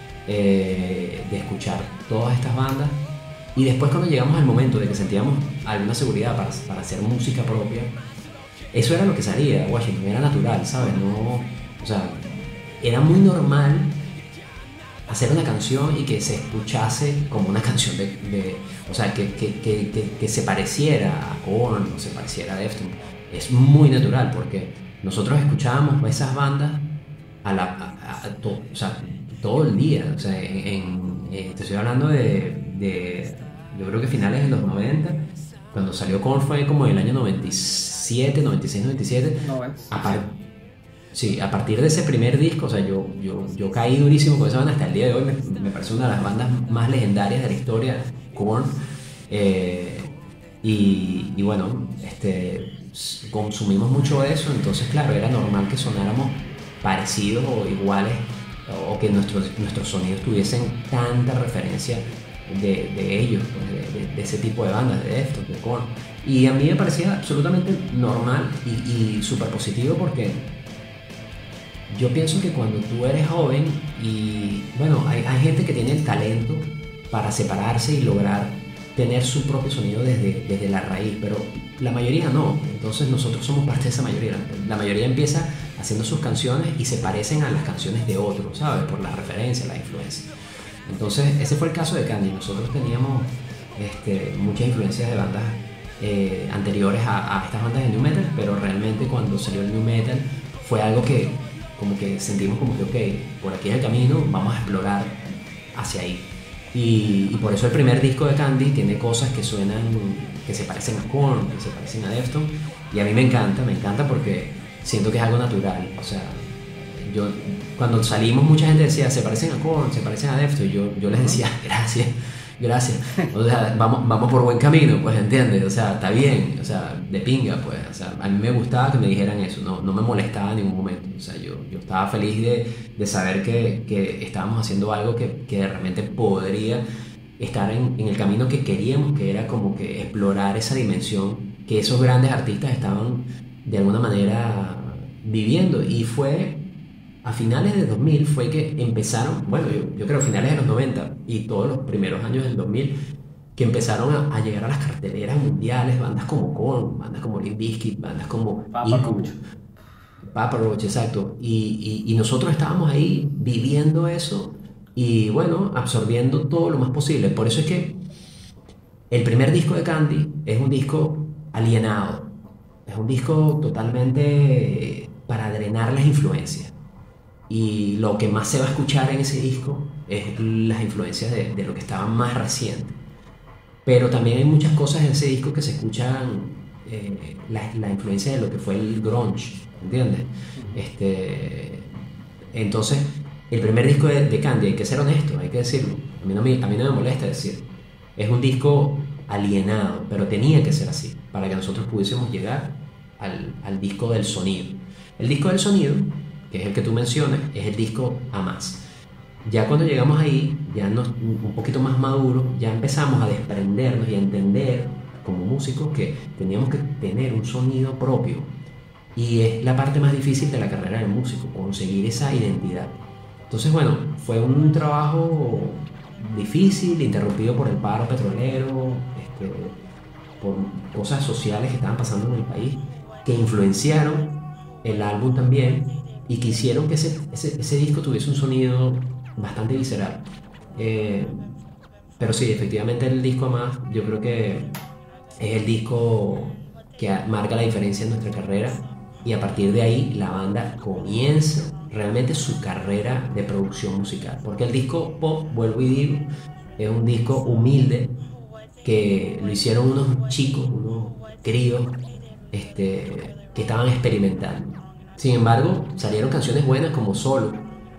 eh, de escuchar todas estas bandas, y después cuando llegamos al momento de que sentíamos alguna seguridad para, para hacer música propia, eso era lo que salía de Washington, era natural, ¿sabes? No, o sea, era muy normal hacer una canción y que se escuchase como una canción de, de o sea, que, que, que, que, que se pareciera a Korn o se pareciera a Deftones. Es muy natural porque nosotros escuchábamos esas bandas a la, a, a, to, o sea, todo el día. O sea, en, en, eh, te estoy hablando de, de, yo creo que finales de los noventa, cuando salió Korn fue como en el año noventa y siete, noventa y seis, noventa y siete. noventa. A par, sí, a partir de ese primer disco, o sea, yo, yo, yo caí durísimo con esa banda. Hasta el día de hoy me, me parece una de las bandas más legendarias de la historia, Korn. Eh, y, y bueno, este, consumimos mucho de eso, entonces claro, era normal que sonáramos parecidos o iguales, o que nuestros, nuestros sonidos tuviesen tanta referencia de, de ellos, pues, de, de, de ese tipo de bandas, de estos, de Korn. Y a mí me parecía absolutamente normal y, y súper positivo, porque yo pienso que cuando tú eres joven, y bueno, hay, hay gente que tiene el talento para separarse y lograr tener su propio sonido desde, desde la raíz, pero la mayoría no. Entonces nosotros somos parte de esa mayoría. La mayoría empieza haciendo sus canciones y se parecen a las canciones de otros, ¿sabes? Por la referencia, la influencia. Entonces ese fue el caso de Candy. Nosotros teníamos este, muchas influencias de bandas eh, anteriores a, a estas bandas de nu metal, pero realmente cuando salió el nu metal fue algo que como que sentimos como que ok, por aquí es el camino, vamos a explorar hacia ahí. Y, y por eso el primer disco de Candy tiene cosas que suenan, que se parecen a Korn, que se parecen a Deftones, y a mí me encanta, me encanta porque siento que es algo natural. O sea, yo cuando salimos mucha gente decía, se parecen a Korn, se parecen a Deftones, y yo, yo les decía, gracias, gracias, o sea, vamos, vamos por buen camino, pues, ¿entiendes? O sea, está bien, o sea, de pinga, pues, o sea, a mí me gustaba que me dijeran eso, no, no me molestaba en ningún momento, o sea, yo, yo estaba feliz de, de saber que, que estábamos haciendo algo que, que realmente podría estar en, en el camino que queríamos, que era como que explorar esa dimensión que esos grandes artistas estaban de alguna manera viviendo. Y fue a finales de dos mil fue que empezaron, bueno, yo, yo creo finales de los noventa y todos los primeros años del dos mil, que empezaron a, a llegar a las carteleras mundiales bandas como Korn, bandas como Limp Bizkit, bandas como Papa Roach. Papa Roach, exacto. Y, y, y nosotros estábamos ahí viviendo eso y bueno, absorbiendo todo lo más posible. Por eso es que el primer disco de Candy es un disco alienado, es un disco totalmente para drenar las influencias. Y lo que más se va a escuchar en ese disco es las influencias de, de lo que estaba más reciente. Pero también hay muchas cosas en ese disco que se escuchan, eh, la, la influencia de lo que fue el grunge, ¿entiendes? Este, entonces, el primer disco de, de Candy, hay que ser honesto, hay que decirlo. A mí, no me, a mí no me molesta decir. Es un disco alienado, pero tenía que ser así, para que nosotros pudiésemos llegar al, al disco del sonido. El disco del sonido, que es el que tú mencionas, es el disco A Más. Ya cuando llegamos ahí, ya nos, un poquito más maduros, ya empezamos a desprendernos y a entender como músicos que teníamos que tener un sonido propio. Y es la parte más difícil de la carrera del músico, conseguir esa identidad. Entonces, bueno, fue un trabajo difícil, interrumpido por el paro petrolero, este, por cosas sociales que estaban pasando en el país, que influenciaron el álbum también, y que hicieron que ese, ese, ese disco tuviese un sonido bastante visceral. Eh, pero sí, efectivamente el disco A Más, yo creo que es el disco que marca la diferencia en nuestra carrera, y a partir de ahí la banda comienza realmente su carrera de producción musical. Porque el disco pop, vuelvo y digo, es un disco humilde que lo hicieron unos chicos, unos críos este, que estaban experimentando. Sin embargo, salieron canciones buenas como Solo,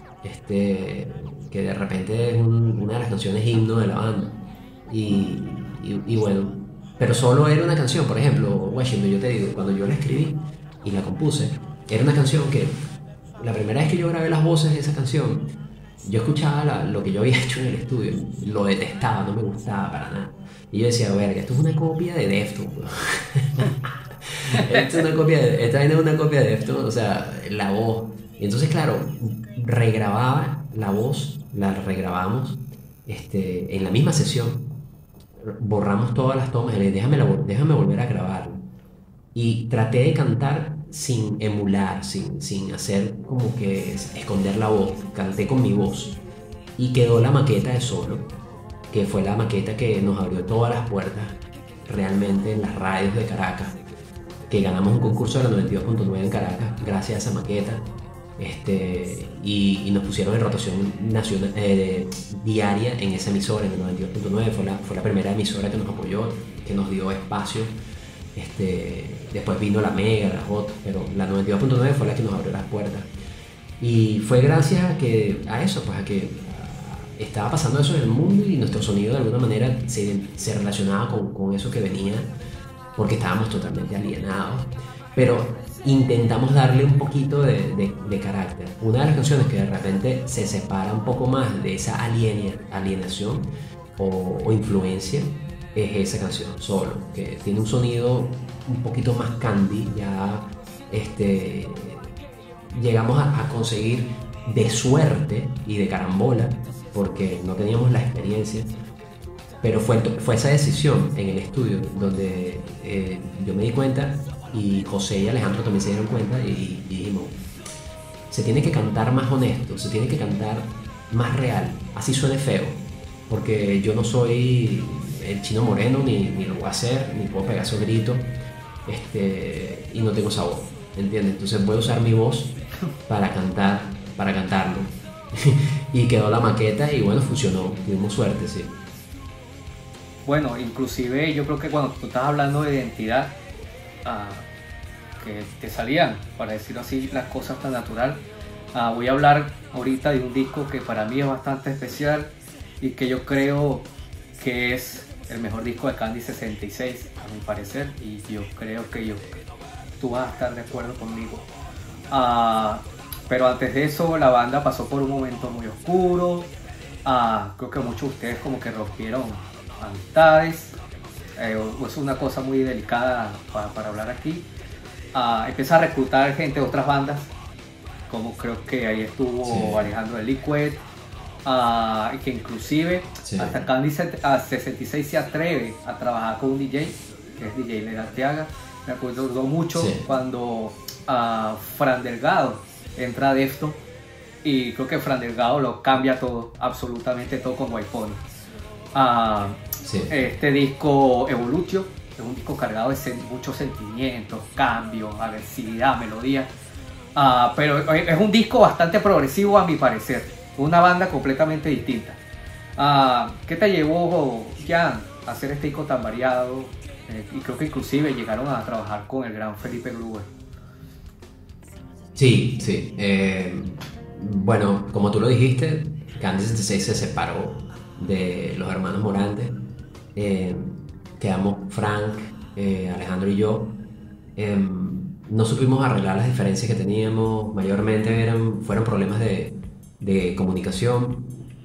este, que de repente es un, una de las canciones himno de la banda. Y, y, y bueno, pero Solo era una canción, por ejemplo, Washington, yo te digo, cuando yo la escribí y la compuse, era una canción que la primera vez que yo grabé las voces de esa canción, yo escuchaba la, lo que yo había hecho en el estudio, lo detestaba, no me gustaba para nada. Y yo decía, verga, esto es una copia de Deftones. Esto es una copia de, esta es una copia de Deftones, o sea, la voz. Y entonces, claro, regrababa la voz, la regrabamos este, en la misma sesión, borramos todas las tomas y le dije, déjame, déjame volver a grabarlo. Y traté de cantar sin emular, sin, sin hacer como que esconder la voz, canté con mi voz. Y quedó la maqueta de Solo, que fue la maqueta que nos abrió todas las puertas realmente en las radios de Caracas, que ganamos un concurso de la noventa y dos punto nueve en Caracas gracias a esa maqueta, este, y, y nos pusieron en rotación nacional, eh, diaria en esa emisora, en el noventa y dos punto nueve. Fue la, fue la primera emisora que nos apoyó, que nos dio espacio. Este, después vino la Mega, la Hot, pero la noventa y dos punto nueve fue la que nos abrió las puertas. Y fue gracias a, que, a eso, pues a que a, estaba pasando eso en el mundo y nuestro sonido de alguna manera se, se relacionaba con, con eso que venía, porque estábamos totalmente alienados. Pero intentamos darle un poquito de, de, de carácter. Una de las canciones que de repente se separa un poco más de esa aliena, alienación o, o influencia es esa canción, Solo, que tiene un sonido un poquito más Candy. Ya este, llegamos a, a conseguir de suerte y de carambola, porque no teníamos la experiencia, pero fue, fue esa decisión en el estudio donde eh, yo me di cuenta, y José y Alejandro también se dieron cuenta, y, y dijimos, se tiene que cantar más honesto, se tiene que cantar más real, así suene feo, porque yo no soy el Chino Moreno, ni, ni lo voy a hacer, ni puedo pegar esos gritos, este, y no tengo esa voz, ¿entiendes? Entonces voy a usar mi voz para cantar, para cantarlo. Y quedó la maqueta y bueno, funcionó, tuvimos suerte, sí. Bueno, inclusive yo creo que cuando tú estás hablando de identidad, uh, que te salían, para decirlo así, las cosas tan natural. Uh, voy a hablar ahorita de un disco que para mí es bastante especial y que yo creo que es el mejor disco de Candy sesenta y seis, a mi parecer, y yo creo que yo, tú vas a estar de acuerdo conmigo. Uh, pero antes de eso, la banda pasó por un momento muy oscuro. Uh, creo que muchos de ustedes como que rompieron amistades. Eh, es una cosa muy delicada para, para hablar aquí. Uh, empieza a reclutar gente de otras bandas, como creo que ahí estuvo sí. Alejandro de Liquid, uh, que inclusive sí. hasta Candy sesenta y seis se atreve a trabajar con un D J, que es D J Lera Arteaga. Me acuerdo mucho sí. cuando uh, Fran Delgado entra a Deftones, y creo que Fran Delgado lo cambia todo, absolutamente todo con White Pony. Uh, sí. Este disco Evolution es un disco cargado de sen- muchos sentimientos, cambios, agresividad, melodía, uh, pero es un disco bastante progresivo a mi parecer, una banda completamente distinta. Uh, ¿Qué te llevó, Jan, a hacer este disco tan variado? Eh, y creo que inclusive llegaron a trabajar con el gran Felipe Gruber. Sí, sí. Eh, bueno, como tú lo dijiste, Candy sesenta y seis se separó de los hermanos Morante. Eh, quedamos Frank, eh, Alejandro y yo. Eh, no supimos arreglar las diferencias que teníamos. Mayormente eran, fueron problemas de, de comunicación.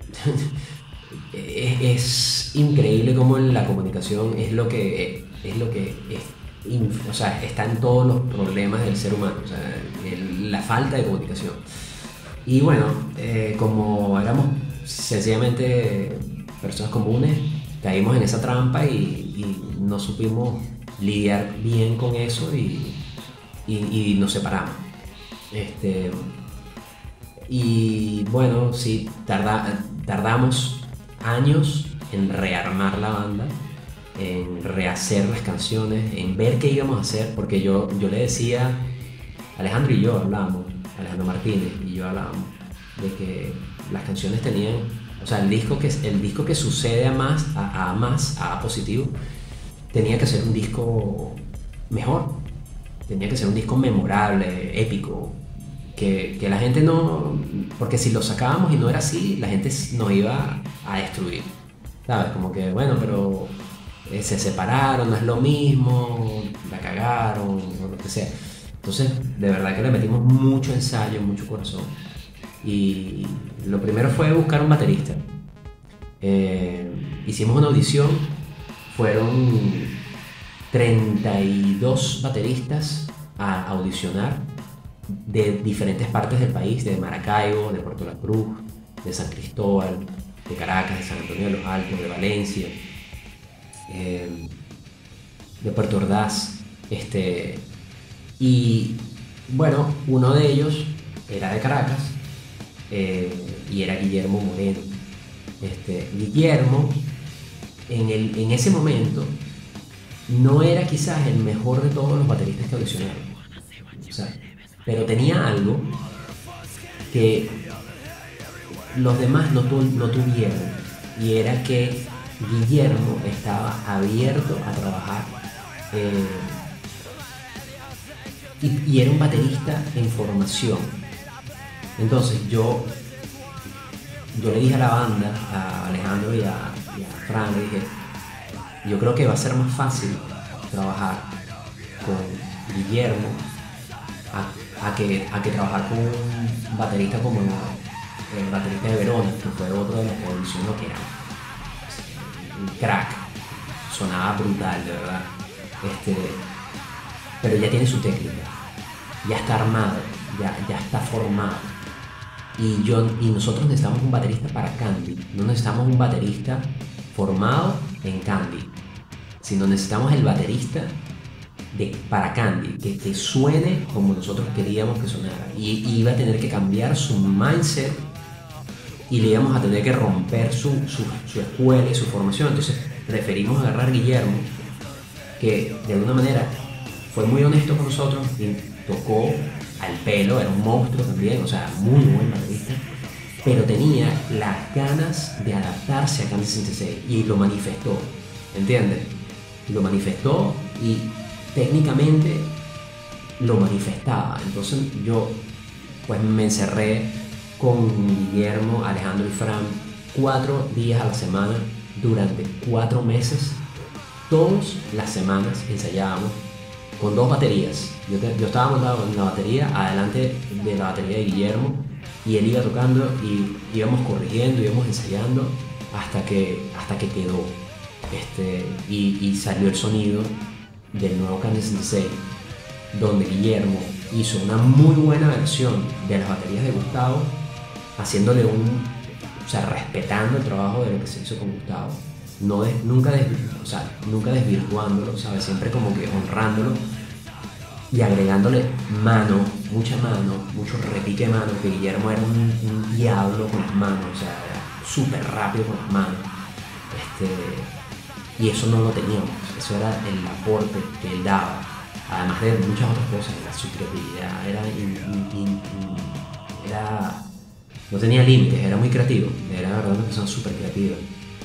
es, es increíble cómo la comunicación es lo que es lo que es, o sea, está en todos los problemas del ser humano, o sea, el, la falta de comunicación. Y bueno, eh, como éramos sencillamente personas comunes, caímos en esa trampa y, y no supimos lidiar bien con eso y, y, y nos separamos. Este, y bueno, sí, tarda, tardamos años en rearmar la banda, en rehacer las canciones, en ver qué íbamos a hacer, porque yo, yo le decía, Alejandro y yo hablábamos, Alejandro Martínez y yo hablábamos de que las canciones tenían, o sea, el disco que, el disco que sucede a más, a, a más, a positivo, tenía que ser un disco mejor, tenía que ser un disco memorable, épico, que, que la gente no, porque si lo sacábamos y no era así, la gente nos iba a destruir, ¿sabes? Como que, bueno, pero eh, se separaron, no es lo mismo, la cagaron, o lo que sea. Entonces, de verdad que le metimos mucho ensayo, mucho corazón. Y lo primero fue buscar un baterista. Eh, hicimos una audición, fueron treinta y dos bateristas a audicionar de diferentes partes del país, de Maracaibo, de Puerto La Cruz, de San Cristóbal, de Caracas, de San Antonio de los Altos, de Valencia, eh, de Puerto Ordaz. Este, y bueno, uno de ellos era de Caracas, eh, y era Guillermo Moreno. Este, Guillermo en, el, en ese momento no era quizás el mejor de todos los bateristas que audicionaron, o sea, pero tenía algo que los demás no, tu, no tuvieron, y era que Guillermo estaba abierto a trabajar, eh, y, y era un baterista en formación. Entonces yo yo le dije a la banda, a Alejandro y a, y a Fran, le dije, yo creo que va a ser más fácil trabajar con Guillermo a, a, que, a que trabajar con un baterista como el, el baterista de Verona, que fue otro de los que audicionó, que era un crack, sonaba brutal, de verdad. Este, pero ya tiene su técnica, ya está armado, ya, ya está formado. Y, yo, y nosotros necesitamos un baterista para Candy, no necesitamos un baterista formado en Candy, sino necesitamos el baterista de, para Candy, que, que suene como nosotros queríamos que sonara. Y, y iba a tener que cambiar su mindset y le íbamos a tener que romper su, su, su escuela y su formación. Entonces preferimos agarrar a Guillermo, que de alguna manera fue muy honesto con nosotros y tocó al pelo, era un monstruo también, o sea, muy buen baterista, pero tenía las ganas de adaptarse a Candy sesenta y seis y lo manifestó, ¿entiendes? Lo manifestó y técnicamente lo manifestaba. Entonces yo pues me encerré con Guillermo, Alejandro y Fran cuatro días a la semana durante cuatro meses. Todas las semanas ensayábamos con dos baterías. Yo, te, yo estaba montado en la batería, adelante de la batería de Guillermo, y él iba tocando y íbamos corrigiendo, íbamos ensayando hasta que, hasta que quedó. Este, y, y salió el sonido del nuevo Candy sesenta y seis, donde Guillermo hizo una muy buena versión de las baterías de Gustavo, haciéndole un, o sea, respetando el trabajo de lo que se hizo con Gustavo, no de, nunca, des, o sea, nunca desvirtuándolo, ¿sabes? Siempre como que honrándolo y agregándole mano, mucha mano, mucho repique de mano, que Guillermo era un, un diablo con las manos, o sea, era súper rápido con las manos. Este, y eso no lo teníamos, eso era el aporte que él daba, además de muchas otras cosas. Su creatividad era, in, in, in, in, era no tenía límites, era muy creativo, era verdad una persona súper creativa.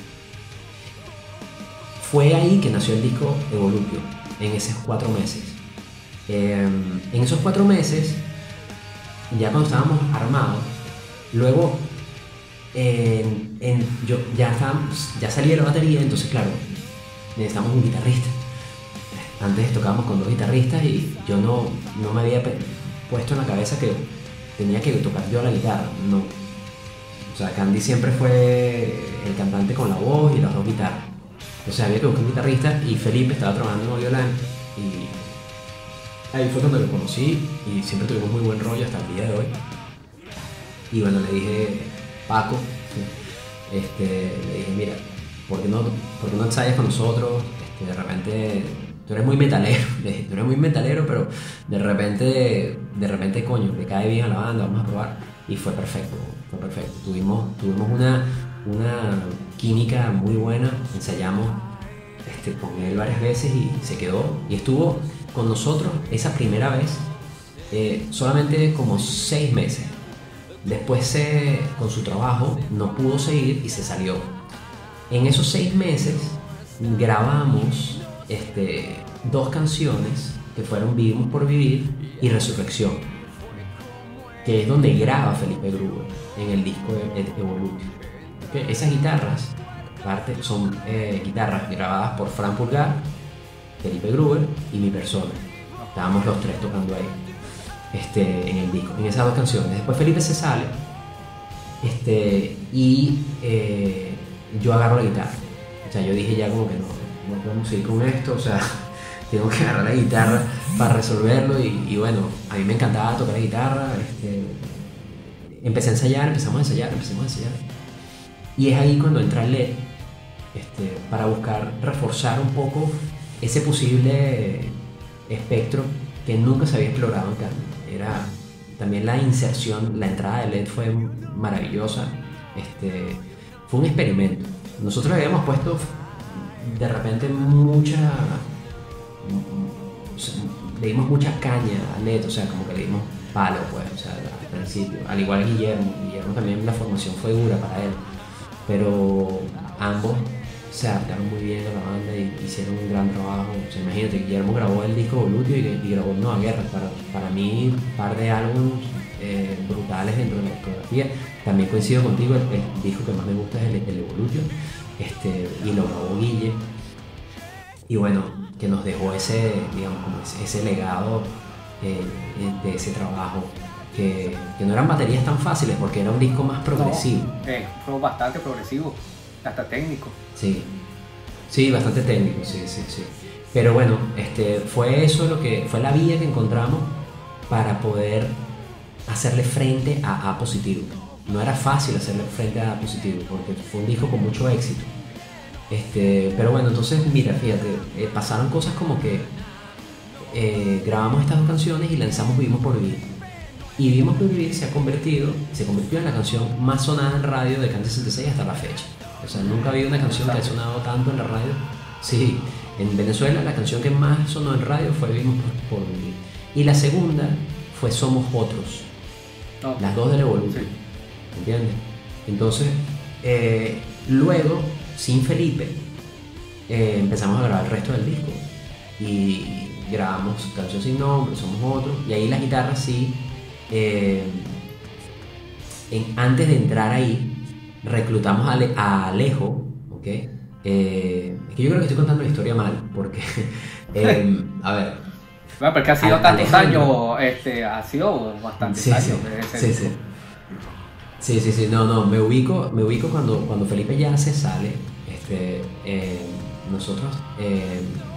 Fue ahí que nació el disco Evolutio, en esos cuatro meses. Eh, en esos cuatro meses, ya cuando estábamos armados, luego eh, en, yo, ya, estábamos, ya salí de la batería, entonces claro, necesitamos un guitarrista. Antes tocábamos con dos guitarristas y yo no, no me había puesto en la cabeza que tenía que tocar yo la guitarra, no. O sea, Candy siempre fue el cantante con la voz y las dos guitarras. O sea, había que buscar un guitarrista y Felipe estaba trabajando en violán y ahí fue cuando lo conocí y siempre tuvimos muy buen rollo hasta el día de hoy. Y bueno, le dije, Paco, este, le dije, mira, ¿por qué no, por qué no ensayas con nosotros? Este, de repente, tú eres muy metalero, le dije, tú eres muy metalero, pero de repente, de repente, coño, le cae bien a la banda, vamos a probar. Y fue perfecto, fue perfecto. Tuvimos, tuvimos una, una química muy buena, ensayamos este, con él varias veces y se quedó. Y estuvo con nosotros esa primera vez eh, solamente como seis meses. Después eh, con su trabajo no pudo seguir y se salió. En esos seis meses grabamos este, dos canciones que fueron Vivimos por Vivir y Resurrección, que es donde graba Felipe Gruber en el disco Evolutio. ¿Okay? Esas guitarras parte, son eh, guitarras grabadas por Fran Pulgar, Felipe Gruber y mi persona. Estábamos los tres tocando ahí este, en el disco, en esas dos canciones. Después Felipe se sale este, y eh, yo agarro la guitarra. O sea, yo dije ya como que no, no podemos seguir con esto, o sea, tengo que agarrar la guitarra para resolverlo y, y bueno, a mí me encantaba tocar la guitarra. Este, empecé a ensayar, empezamos a ensayar, empezamos a ensayar. Y es ahí cuando entra el L E D este, para buscar reforzar un poco ese posible espectro que nunca se había explorado en Candy. Era también la inserción, la entrada de L E D fue maravillosa. Este, fue un experimento. Nosotros habíamos puesto de repente mucha, le dimos mucha caña a L E D, o sea, como que le dimos palo, pues, o sea, al principio. Al igual que Guillermo, Guillermo también la formación fue dura para él, pero ambos se adaptaron muy bien a la banda y hicieron un gran trabajo. O sea, imagínate, Guillermo grabó el disco Evolutio y, y grabó Nueva Guerra. Para, para mí, un par de álbumes eh, brutales dentro de la discografía. También coincido contigo, el, el disco que más me gusta es el, el Evolutio, este, y lo grabó Guille. Y bueno, que nos dejó ese, digamos, como ese, ese legado eh, de ese trabajo. Que, que no eran baterías tan fáciles porque era un disco más progresivo. No, eh, fue bastante progresivo, hasta técnico. Sí, sí, bastante técnico, sí, sí, sí. Pero bueno, este, fue eso lo que fue la vía que encontramos para poder hacerle frente a A Positivo. No era fácil hacerle frente a A Positivo porque fue un disco con mucho éxito. Este, pero bueno, entonces mira, fíjate, eh, pasaron cosas como que eh, grabamos estas dos canciones y lanzamos Vivimos por Vivir. Y Vivimos por Vivir se ha convertido, se convirtió en la canción más sonada en radio de Candy sesenta y seis hasta la fecha. O sea, nunca ha habido una canción que haya sonado tanto en la radio. Sí, en Venezuela la canción que más sonó en radio fue Vivimos por, por Vivir. Y la segunda fue Somos Otros. Oh. Las dos de la evolución. Sí. ¿Entiendes? Entonces, eh, luego, sin Felipe, eh, empezamos a grabar el resto del disco. Y grabamos Canción Sin Nombre, Somos Otros. Y ahí las guitarras sí. Eh, en, antes de entrar ahí, reclutamos a, Ale, a Alejo, ¿ok? Eh, es que yo creo que estoy contando la historia mal, porque, eh, a ver... Bueno, porque ha sido a, tantos Alejandro, años, este, ha sido bastantes sí, años. Sí, sí, sí. Sí, sí, sí, no, no, me ubico, me ubico cuando, cuando Felipe ya se sale, este, eh, nosotros... Eh,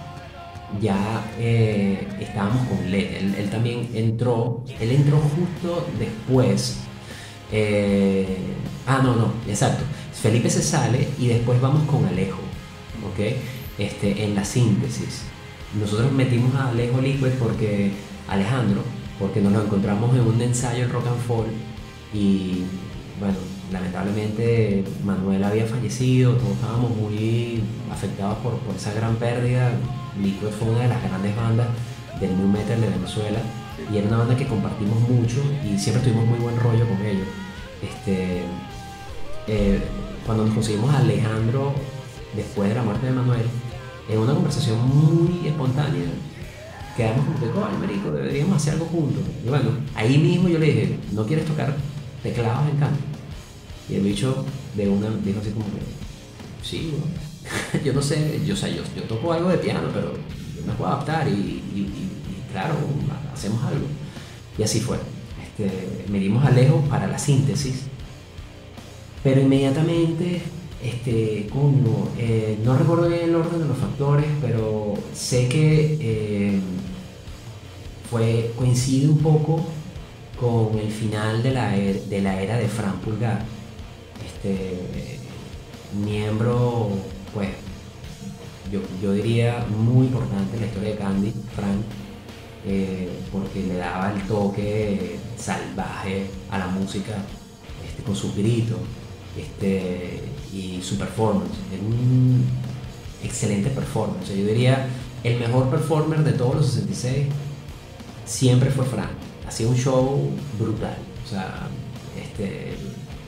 ya eh, estábamos con Led, él, él también entró, él entró justo después, eh, ah no, no, exacto, Felipe se sale y después vamos con Alejo, ¿ok? Este, en la síntesis, nosotros metimos a Alejo Liquid porque, Alejandro, porque nos lo encontramos en un ensayo en Rock and Fall y bueno, lamentablemente Manuel había fallecido, todos estábamos muy afectados por, por esa gran pérdida. Liquid fue una de las grandes bandas del nu metal de Venezuela y era una banda que compartimos mucho y siempre tuvimos muy buen rollo con ellos. Este, eh, cuando nos conseguimos a Alejandro después de la muerte de Manuel, en una conversación muy espontánea, quedamos como que, coño, marico, deberíamos hacer algo juntos. Y bueno, ahí mismo yo le dije, ¿no quieres tocar teclados en canto? Y el bicho de una dijo así como que, sí, ¿no? Yo no sé, yo, o sea, yo, yo toco algo de piano, pero yo me puedo adaptar y, y, y, y claro, hacemos algo. Y así fue. Este, me dimos a Alejo para la síntesis, pero inmediatamente, este, coño, eh, no recuerdo bien el orden de los factores, pero sé que eh, fue, coincide un poco con el final de la, er, de la era de Fran Pulgar, este, miembro, pues, yo, yo diría muy importante en la historia de Candy, Frank, eh, porque le daba el toque salvaje a la música, este, con sus gritos este, y su performance. Era un excelente performance. Yo diría el mejor performer de todos los sesenta y seis siempre fue Frank. Hacía un show brutal. O sea, este,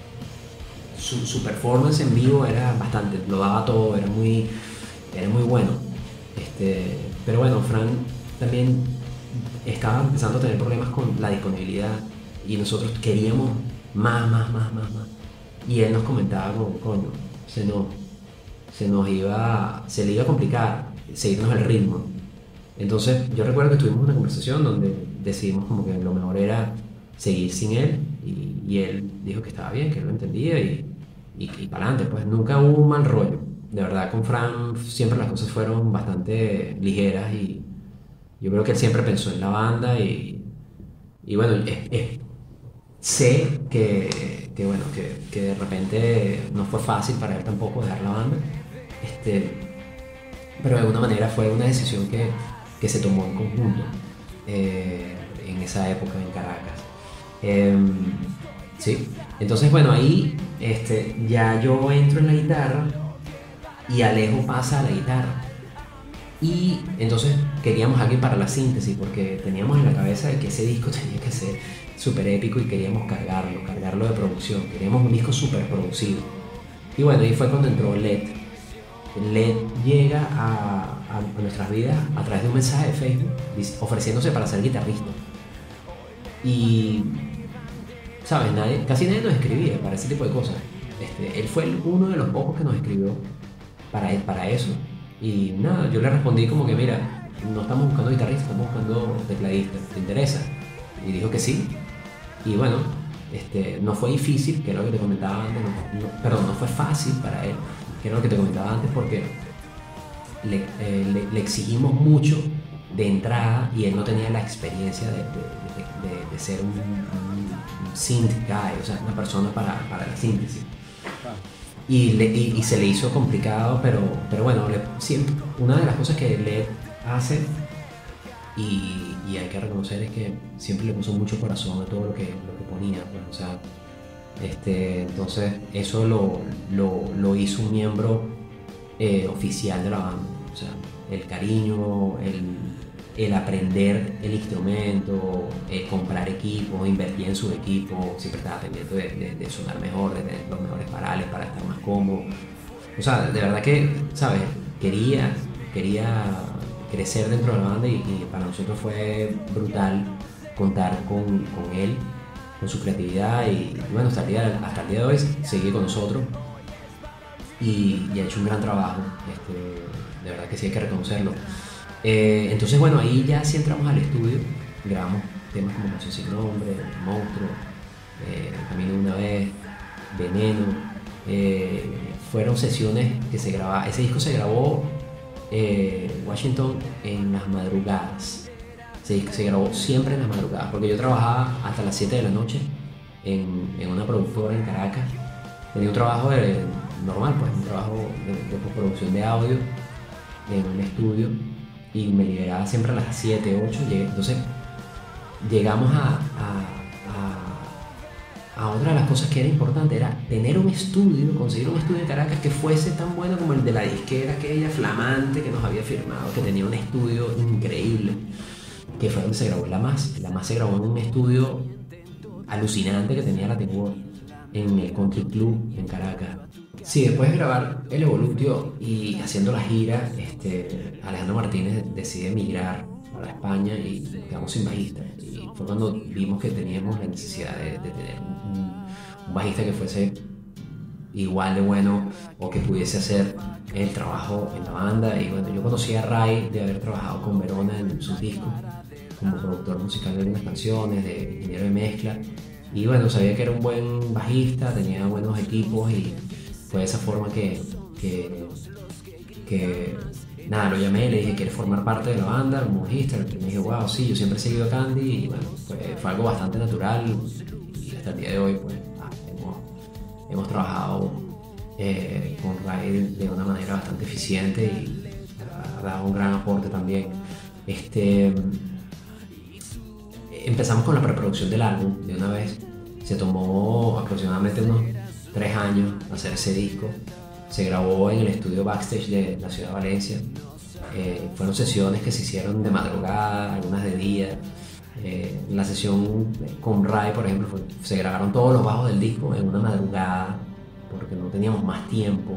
su, su performance en vivo era bastante, lo daba todo, era muy, era muy bueno. Este, pero bueno, Frank también estaba empezando a tener problemas con la disponibilidad y nosotros queríamos más, más, más, más, más. Y él nos comentaba como, coño, se nos, se nos iba, se le iba a complicar seguirnos el ritmo. Entonces yo recuerdo que tuvimos una conversación donde decidimos como que lo mejor era seguir sin él y, y él dijo que estaba bien, que él lo entendía y, y, y para adelante, pues nunca hubo un mal rollo. De verdad con Fran siempre las cosas fueron bastante ligeras y yo creo que él siempre pensó en la banda y, y bueno, es, es, sé que, que, bueno, que, que de repente no fue fácil para él tampoco dejar la banda, este, pero de alguna manera fue una decisión que, que se tomó en conjunto eh, en esa época en Caracas. Eh, sí, entonces bueno, ahí este, ya yo entro en la guitarra y Alejo pasa a la guitarra. Y entonces queríamos a alguien para la síntesis porque teníamos en la cabeza de que ese disco tenía que ser súper épico y queríamos cargarlo, cargarlo de producción, queríamos un disco súper producido. Y bueno, ahí fue cuando entró Led. Led llega a, a, a nuestras vidas a través de un mensaje de Facebook ofreciéndose para ser guitarrista. Y, ¿sabes? Nadie, casi nadie nos escribía para ese tipo de cosas. Este, él fue uno de los pocos que nos escribió para, para eso. Y nada, yo le respondí como que mira, no estamos buscando guitarrista, estamos buscando tecladista, ¿te interesa? Y dijo que sí. Y bueno, este, no fue difícil, que era lo que te comentaba antes, no, no, perdón, no fue fácil para él, que era lo que te comentaba antes, porque le, eh, le, le exigimos mucho de entrada y él no tenía la experiencia de, de, de, de, de ser un, un, un synth guy, o sea, una persona para, para la síntesis. Y, le, y, y se le hizo complicado, pero, pero bueno, le, siempre, una de las cosas que Led hace y, y hay que reconocer es que siempre le puso mucho corazón a todo lo que, lo que ponía, pues, o sea, este, entonces eso lo, lo, lo hizo un miembro eh, oficial de la banda, o sea, el cariño, el, el aprender el instrumento, eh, comprar equipos, invertir en su equipo, siempre estaba pendiente de, de, de sonar mejor, de tener los mejores parales para estar más cómodo. O sea, de verdad que, ¿sabes? Quería, quería crecer dentro de la banda y, y para nosotros fue brutal contar con, con él, con su creatividad y, y bueno, hasta el, día, hasta el día de hoy sigue con nosotros y, y ha hecho un gran trabajo, este, de verdad que sí hay que reconocerlo. Eh, entonces, bueno, ahí ya sí entramos al estudio, grabamos temas como Canción Sin Nombre, Monstruo, eh, Camino de una vez, Veneno. Eh, fueron sesiones que se grababan, ese disco se grabó eh, Washington en las madrugadas, se, se grabó siempre en las madrugadas, porque yo trabajaba hasta las siete de la noche en, en una productora en Caracas, tenía un trabajo de, normal, pues un trabajo de, de postproducción de audio en un estudio y me liberaba siempre a las siete, ocho, entonces llegamos a, a A otra de las cosas que era importante era tener un estudio, conseguir un estudio en Caracas que fuese tan bueno como el de la disquera aquella flamante que nos había firmado, que tenía un estudio increíble, que fue donde se grabó La Más. La Más se grabó en un estudio alucinante que tenía la T-World en el Country Club en Caracas. Sí, después de grabar El Evolutio y haciendo la gira, este, Alejandro Martínez decide emigrar para España y quedamos sin bajista. Y fue cuando vimos que teníamos la necesidad de, de tener un, un bajista que fuese igual de bueno o que pudiese hacer el trabajo en la banda. Y bueno, yo conocí a Ray de haber trabajado con Verona en sus discos como productor musical de algunas canciones, de ingeniero de mezcla. Y bueno, sabía que era un buen bajista, tenía buenos equipos y fue de esa forma que, que, que nada, lo llamé y le dije, ¿quieres formar parte de la banda como bajista? Y me dije, wow, sí, yo siempre he seguido a Candy y bueno, fue, fue algo bastante natural y hasta el día de hoy pues ah, hemos, hemos trabajado eh, con Ray de una manera bastante eficiente y ha dado un gran aporte también. Este, empezamos con la preproducción del álbum de una vez, se tomó aproximadamente unos tres años hacer ese disco. Se grabó en el estudio Backstage de la ciudad de Valencia. Eh, fueron sesiones que se hicieron de madrugada, algunas de día. Eh, la sesión con Ray, por ejemplo, fue, se grabaron todos los bajos del disco en una madrugada porque no teníamos más tiempo.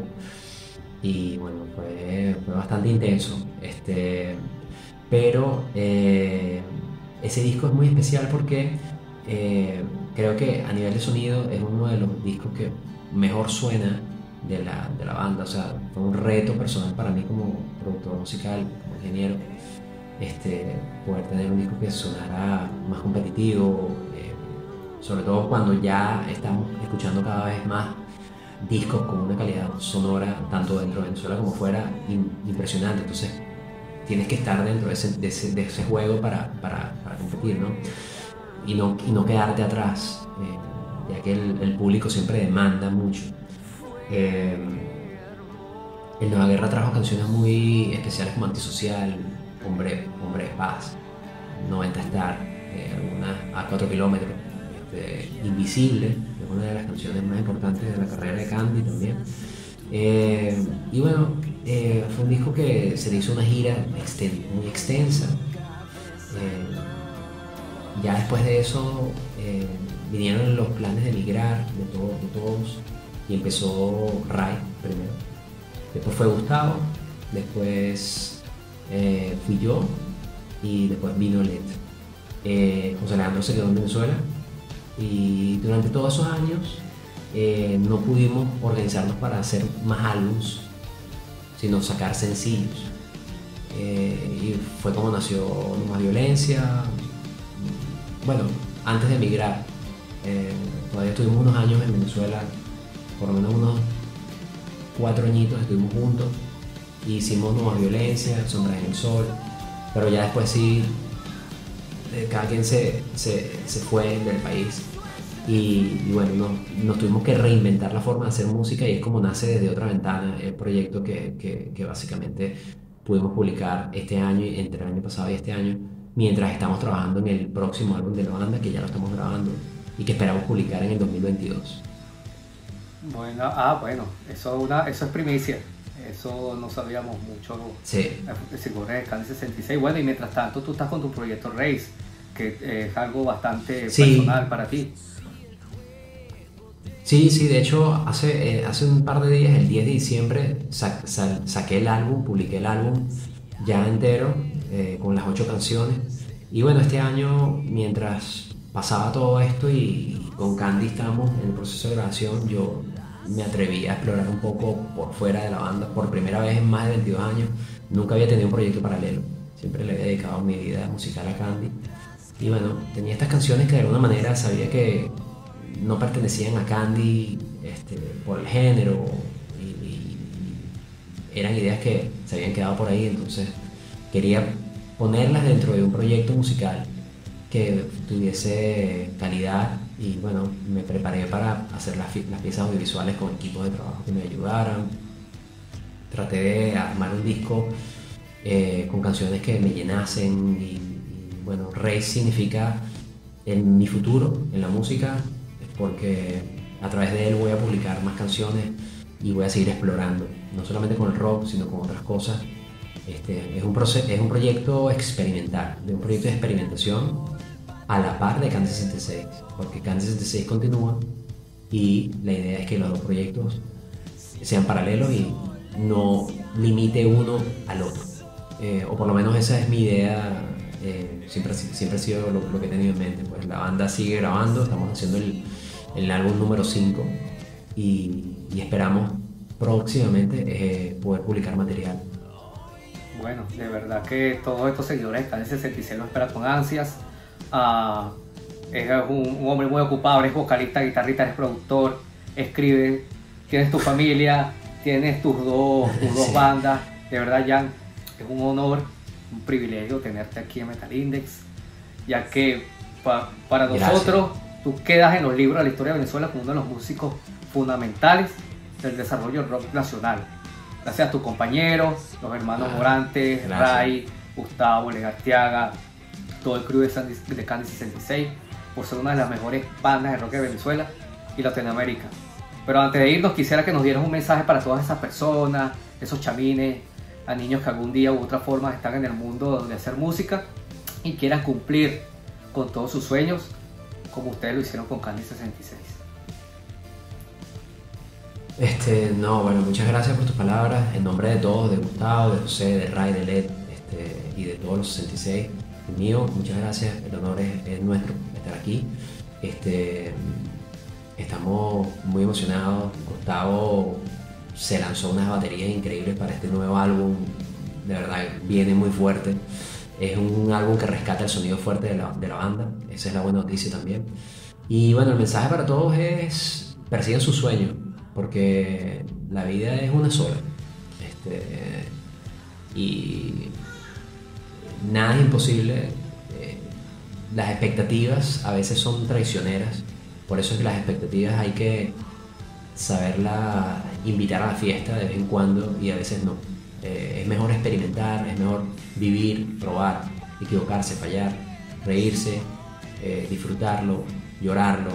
Y bueno, fue, fue bastante intenso. Este, pero eh, ese disco es muy especial porque eh, creo que a nivel de sonido es uno de los discos que mejor suena de la, de la banda. O sea, fue un reto personal para mí como productor musical, como ingeniero, este, poder tener un disco que sonara más competitivo, eh, sobre todo cuando ya estamos escuchando cada vez más discos con una calidad sonora, tanto dentro de Venezuela como fuera, in, impresionante. Entonces tienes que estar dentro de ese, de ese, de ese juego para, para, para competir, ¿no? Y no, y no quedarte atrás, eh, ya que el, el público siempre demanda mucho. Eh, el Nueva Guerra trajo canciones muy especiales como Antisocial, Hombre, Hombre de Paz, noventa Star, eh, algunas a cuatro kilómetros, este, Invisible, que es una de las canciones más importantes de la carrera de Candy también. Eh, y bueno, eh, fue un disco que se le hizo una gira exten muy extensa. Eh, ya después de eso eh, vinieron los planes de migrar de, todo, de todos. Y empezó Ray primero, después fue Gustavo, después eh, fui yo y después vino Led. Eh, José Alejandro se quedó en Venezuela y durante todos esos años eh, no pudimos organizarnos para hacer más álbums, sino sacar sencillos. Eh, y fue como nació No Más Violencia. Bueno, antes de emigrar, eh, todavía estuvimos unos años en Venezuela, por lo menos unos cuatro añitos estuvimos juntos, y hicimos No Más Violencia, Sombras en el Sol, pero ya después sí, cada quien se, se, se fue del país y, y bueno, nos, nos tuvimos que reinventar la forma de hacer música y es como nace Desde Otra Ventana, el proyecto que, que, que básicamente pudimos publicar este año, entre el año pasado y este año, mientras estamos trabajando en el próximo álbum de la banda, que ya lo estamos grabando y que esperamos publicar en el dos mil veintidós. Bueno, ah, bueno, eso, una, eso es primicia. Eso no sabíamos mucho. Sí. Seguro de Candy sesenta y seis. Bueno, y mientras tanto tú estás con tu proyecto Race, que es algo bastante sí. personal para ti. Sí, sí, de hecho hace, eh, hace un par de días, el diez de diciembre, sa sa saqué el álbum, publiqué el álbum ya entero, eh, con las ocho canciones. Y bueno, este año, mientras pasaba todo esto y, y con Candy estábamos en el proceso de grabación, yo me atreví a explorar un poco por fuera de la banda. Por primera vez en más de veintidós años, nunca había tenido un proyecto paralelo. Siempre le había dedicado mi vida musical a Candy. Y bueno, tenía estas canciones que de alguna manera sabía que no pertenecían a Candy, este, por el género, y, y, y eran ideas que se habían quedado por ahí. Entonces quería ponerlas dentro de un proyecto musical que tuviese calidad. Y bueno, me preparé para hacer las, las piezas audiovisuales con equipos de trabajo que me ayudaran. Traté de armar un disco eh, con canciones que me llenasen. Y, y bueno, Race significa en mi futuro en la música, porque a través de él voy a publicar más canciones y voy a seguir explorando, no solamente con el rock, sino con otras cosas. Este, es, un es un proyecto experimental, de un proyecto de experimentación a la par de Candy sesenta y seis, porque Candy sesenta y seis continúa y la idea es que los dos proyectos sean paralelos y no limite uno al otro, eh, o por lo menos esa es mi idea. Eh, siempre, siempre ha sido lo, lo que he tenido en mente. Pues la banda sigue grabando, estamos haciendo el, el álbum número cinco y, y esperamos próximamente eh, poder publicar material. Bueno, de verdad que todos estos seguidores de Candy sesenta y seis lo esperan con ansias. Uh, es un, un hombre muy ocupado, eres vocalista, guitarrista, eres productor, escribe, tienes tu familia, tienes tus dos, tus dos sí. bandas. De verdad, Jan, es un honor, un privilegio tenerte aquí en Metal Index, ya que pa, para nosotros Gracias. Tú quedas en los libros de la historia de Venezuela como uno de los músicos fundamentales del desarrollo del rock nacional. Gracias a tus compañeros, los hermanos ah, Morantes, Ray, Gustavo, Legartiaga, todo el crew de, de Candy sesenta y seis, por ser una de las mejores bandas de rock de Venezuela y Latinoamérica. Pero antes de irnos, quisiera que nos dieras un mensaje para todas esas personas, esos chamines, a niños que algún día u otra forma están en el mundo de hacer música y quieran cumplir con todos sus sueños como ustedes lo hicieron con Candy sesenta y seis. Este, no, bueno, muchas gracias por tus palabras. En nombre de todos, de Gustavo, de José, de Ray, de Led, este, y de todos los sesenta y seis, el mío, muchas gracias. El honor es, es nuestro estar aquí. Este, estamos muy emocionados. Gustavo se lanzó unas baterías increíbles para este nuevo álbum. De verdad, viene muy fuerte. Es un álbum que rescata el sonido fuerte de la, de la banda. Esa es la buena noticia también. Y bueno, el mensaje para todos es: persigan sus sueños, porque la vida es una sola. Este, y nada es imposible. Eh, las expectativas a veces son traicioneras. Por eso es que las expectativas hay que saberla invitar a la fiesta de vez en cuando y a veces no. Eh, es mejor experimentar, es mejor vivir, probar, equivocarse, fallar, reírse, eh, disfrutarlo, llorarlo.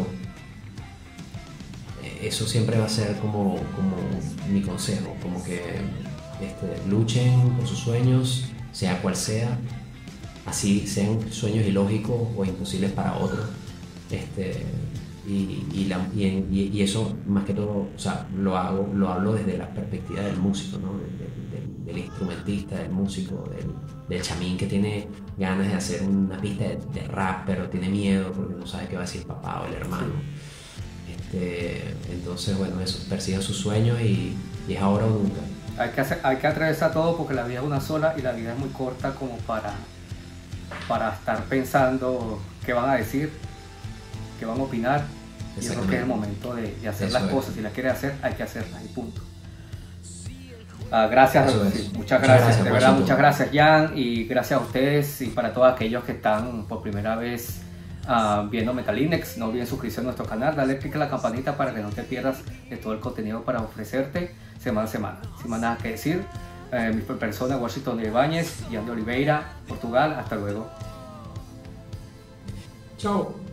Eh, eso siempre va a ser como, como mi consejo, como que este, luchen por sus sueños, sea cual sea, así sean sueños ilógicos o imposibles para otros. Este, Y, y, la, y, y eso más que todo, o sea, lo hago, lo hablo desde la perspectiva del músico, ¿no? del, del, del instrumentista, del músico, del, del chamín que tiene ganas de hacer una pista de, de rap, pero tiene miedo porque no sabe qué va a decir el papá o el hermano. Este, entonces, bueno, eso, persigan sus sueños y, y es ahora o nunca. Hay que, hacer, hay que atravesar todo porque la vida es una sola y la vida es muy corta como para, para estar pensando qué van a decir, que van a opinar. Yo creo que es el momento de, de hacer Eso las es. cosas. Si las quieres hacer, hay que hacerlas y punto. Uh, gracias, sí, muchas, muchas gracias, gracias de verdad, muchas gracias, Jan, y gracias a ustedes y para todos aquellos que están por primera vez uh, viendo Metal Index. No olviden suscribirse a nuestro canal, darle click a la campanita para que no te pierdas de todo el contenido para ofrecerte semana a semana. Sin más nada que decir, eh, mi persona, Washington de Ibáñez, Jan de Oliveira, Portugal. Hasta luego. Chao.